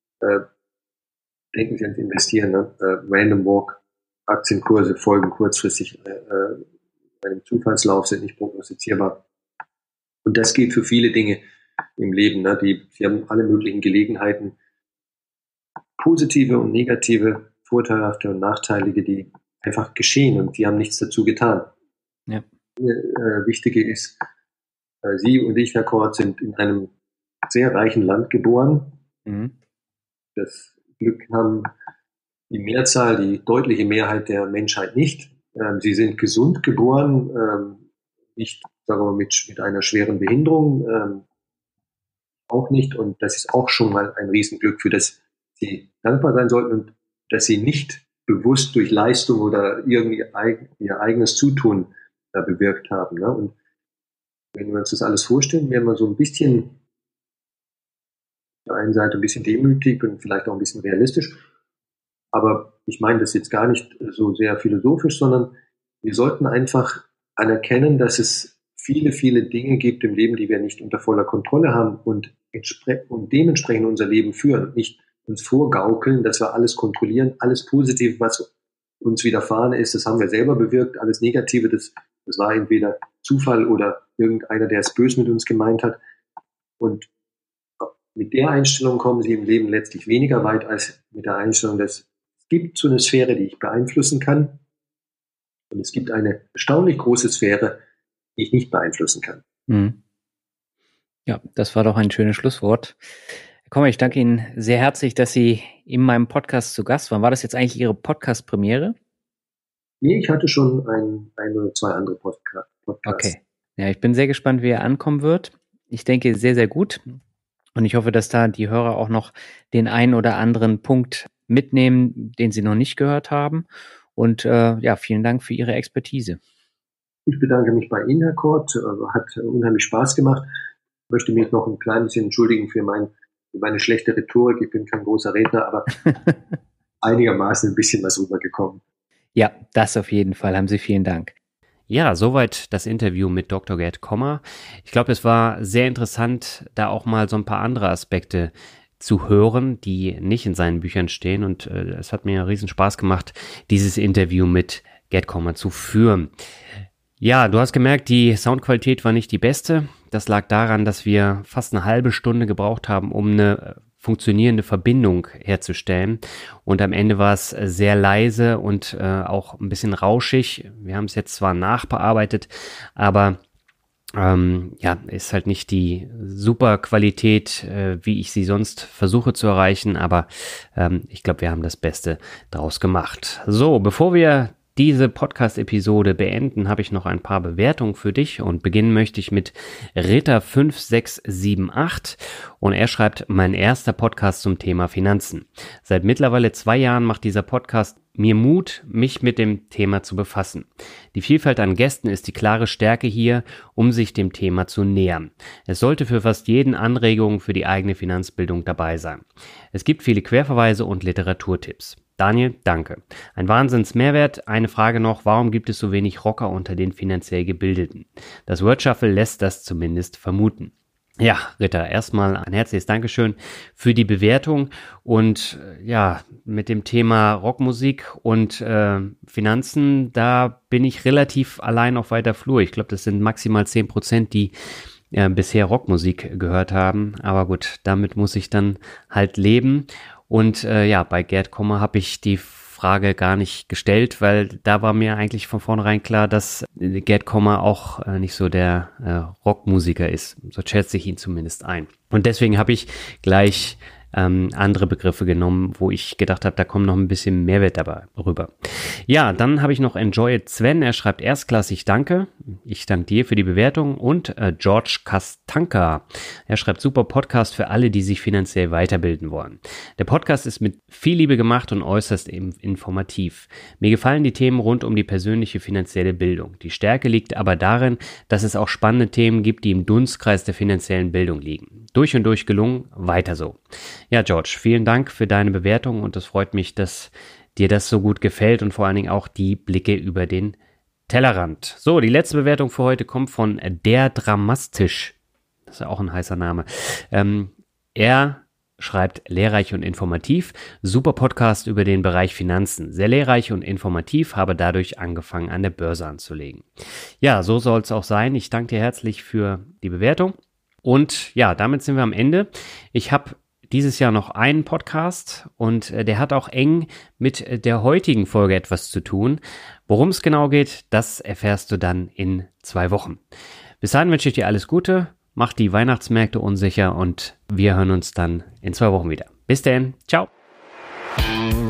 denken Sie ans Investieren. Ne? Random Walk, Aktienkurse folgen kurzfristig einem Zufallslauf, sind nicht prognostizierbar. Und das gilt für viele Dinge im Leben. Ne? Sie haben alle möglichen Gelegenheiten, positive und negative, vorteilhafte und nachteilige, die einfach geschehen und die haben nichts dazu getan. Ja. Wichtige ist, Sie und ich, Herr Kort, sind in einem sehr reichen Land geboren. Das Glück haben die Mehrzahl, die deutliche Mehrheit der Menschheit nicht. Sie sind gesund geboren, nicht, sagen wir mal, mit einer schweren Behinderung, auch nicht. Und das ist auch schon mal ein Riesenglück, für das Sie dankbar sein sollten und dass Sie nicht bewusst durch Leistung oder irgendwie ihr eigenes Zutun bewirkt haben. Ne? Und wenn wir uns das alles vorstellen, wären wir so ein bisschen auf der einen Seite ein bisschen demütig und vielleicht auch ein bisschen realistisch. Aber ich meine das jetzt gar nicht so sehr philosophisch, sondern wir sollten einfach anerkennen, dass es viele, viele Dinge gibt im Leben, die wir nicht unter voller Kontrolle haben und dementsprechend unser Leben führen und nicht uns vorgaukeln, dass wir alles kontrollieren, alles Positive, was uns widerfahren ist, das haben wir selber bewirkt, alles Negative, das war entweder Zufall oder irgendeiner, der es böse mit uns gemeint hat. Und mit der Einstellung kommen Sie im Leben letztlich weniger weit als mit der Einstellung, dass es gibt so eine Sphäre, die ich beeinflussen kann. Und es gibt eine erstaunlich große Sphäre, die ich nicht beeinflussen kann. Ja, das war doch ein schönes Schlusswort. Herr Kommer, ich danke Ihnen sehr herzlich, dass Sie in meinem Podcast zu Gast waren. War das jetzt eigentlich Ihre Podcast-Premiere? Nee, ich hatte schon ein oder zwei andere Podcasts. Okay. Ja, ich bin sehr gespannt, wie er ankommen wird. Ich denke, sehr, sehr gut. Und ich hoffe, dass da die Hörer auch noch den einen oder anderen Punkt mitnehmen, den Sie noch nicht gehört haben. Und ja, vielen Dank für Ihre Expertise. Ich bedanke mich bei Ihnen, Herr Kort. Hat unheimlich Spaß gemacht. Ich möchte mich noch ein klein bisschen entschuldigen für meine schlechte Rhetorik. Ich bin kein großer Redner, aber einigermaßen ein bisschen was rübergekommen. Ja, das auf jeden Fall. Haben Sie vielen Dank. Ja, soweit das Interview mit Dr. Gerd Kommer. Ich glaube, es war sehr interessant, da auch mal so ein paar andere Aspekte zu hören, die nicht in seinen Büchern stehen. Und es hat mir riesen Spaß gemacht, dieses Interview mit Gerd Kommer zu führen. Ja, du hast gemerkt, die Soundqualität war nicht die beste. Das lag daran, dass wir fast eine halbe Stunde gebraucht haben, um eine funktionierende Verbindung herzustellen. Und am Ende war es sehr leise und auch ein bisschen rauschig. Wir haben es jetzt zwar nachbearbeitet, aber ja, ist halt nicht die super Qualität, wie ich sie sonst versuche zu erreichen, aber ich glaube, wir haben das Beste draus gemacht. So, bevor wir diese Podcast-Episode beenden, habe ich noch ein paar Bewertungen für dich und beginnen möchte ich mit Ritter5678 und er schreibt, mein erster Podcast zum Thema Finanzen. Seit mittlerweile 2 Jahren macht dieser Podcast mir Mut, mich mit dem Thema zu befassen. Die Vielfalt an Gästen ist die klare Stärke hier, um sich dem Thema zu nähern. Es sollte für fast jeden Anregungen für die eigene Finanzbildung dabei sein. Es gibt viele Querverweise und Literaturtipps. Daniel, danke. Ein Wahnsinns-Mehrwert. Eine Frage noch, warum gibt es so wenig Rocker unter den finanziell Gebildeten? Das Word Shuffle lässt das zumindest vermuten. Ja, Ritter, erstmal ein herzliches Dankeschön für die Bewertung und ja, mit dem Thema Rockmusik und Finanzen, da bin ich relativ allein auf weiter Flur. Ich glaube, das sind maximal 10%, die bisher Rockmusik gehört haben, aber gut, damit muss ich dann halt leben. Und ja, bei Gerd Kommer habe ich die Frage gar nicht gestellt, weil da war mir eigentlich von vornherein klar, dass Gerd Kommer auch nicht so der Rockmusiker ist. So schätze ich ihn zumindest ein. Und deswegen habe ich gleich andere Begriffe genommen, wo ich gedacht habe, da kommt noch ein bisschen Mehrwert dabei rüber. Ja, dann habe ich noch Enjoy It Sven, er schreibt erstklassig danke. Ich danke dir für die Bewertung und George Kastanka, er schreibt super Podcast für alle, die sich finanziell weiterbilden wollen. Der Podcast ist mit viel Liebe gemacht und äußerst informativ. Mir gefallen die Themen rund um die persönliche finanzielle Bildung. Die Stärke liegt aber darin, dass es auch spannende Themen gibt, die im Dunstkreis der finanziellen Bildung liegen. Durch und durch gelungen, weiter so. Ja, George, vielen Dank für deine Bewertung und es freut mich, dass dir das so gut gefällt und vor allen Dingen auch die Blicke über den Tellerrand. So, die letzte Bewertung für heute kommt von Der Dramastisch. Das ist ja auch ein heißer Name. Er schreibt lehrreich und informativ. Super Podcast über den Bereich Finanzen. Sehr lehrreich und informativ, habe dadurch angefangen, an der Börse anzulegen. Ja, so soll es auch sein. Ich danke dir herzlich für die Bewertung. Und ja, damit sind wir am Ende. Ich habe dieses Jahr noch einen Podcast und der hat auch eng mit der heutigen Folge etwas zu tun. Worum es genau geht, das erfährst du dann in 2 Wochen. Bis dahin wünsche ich dir alles Gute, mach die Weihnachtsmärkte unsicher und wir hören uns dann in 2 Wochen wieder. Bis dann, ciao!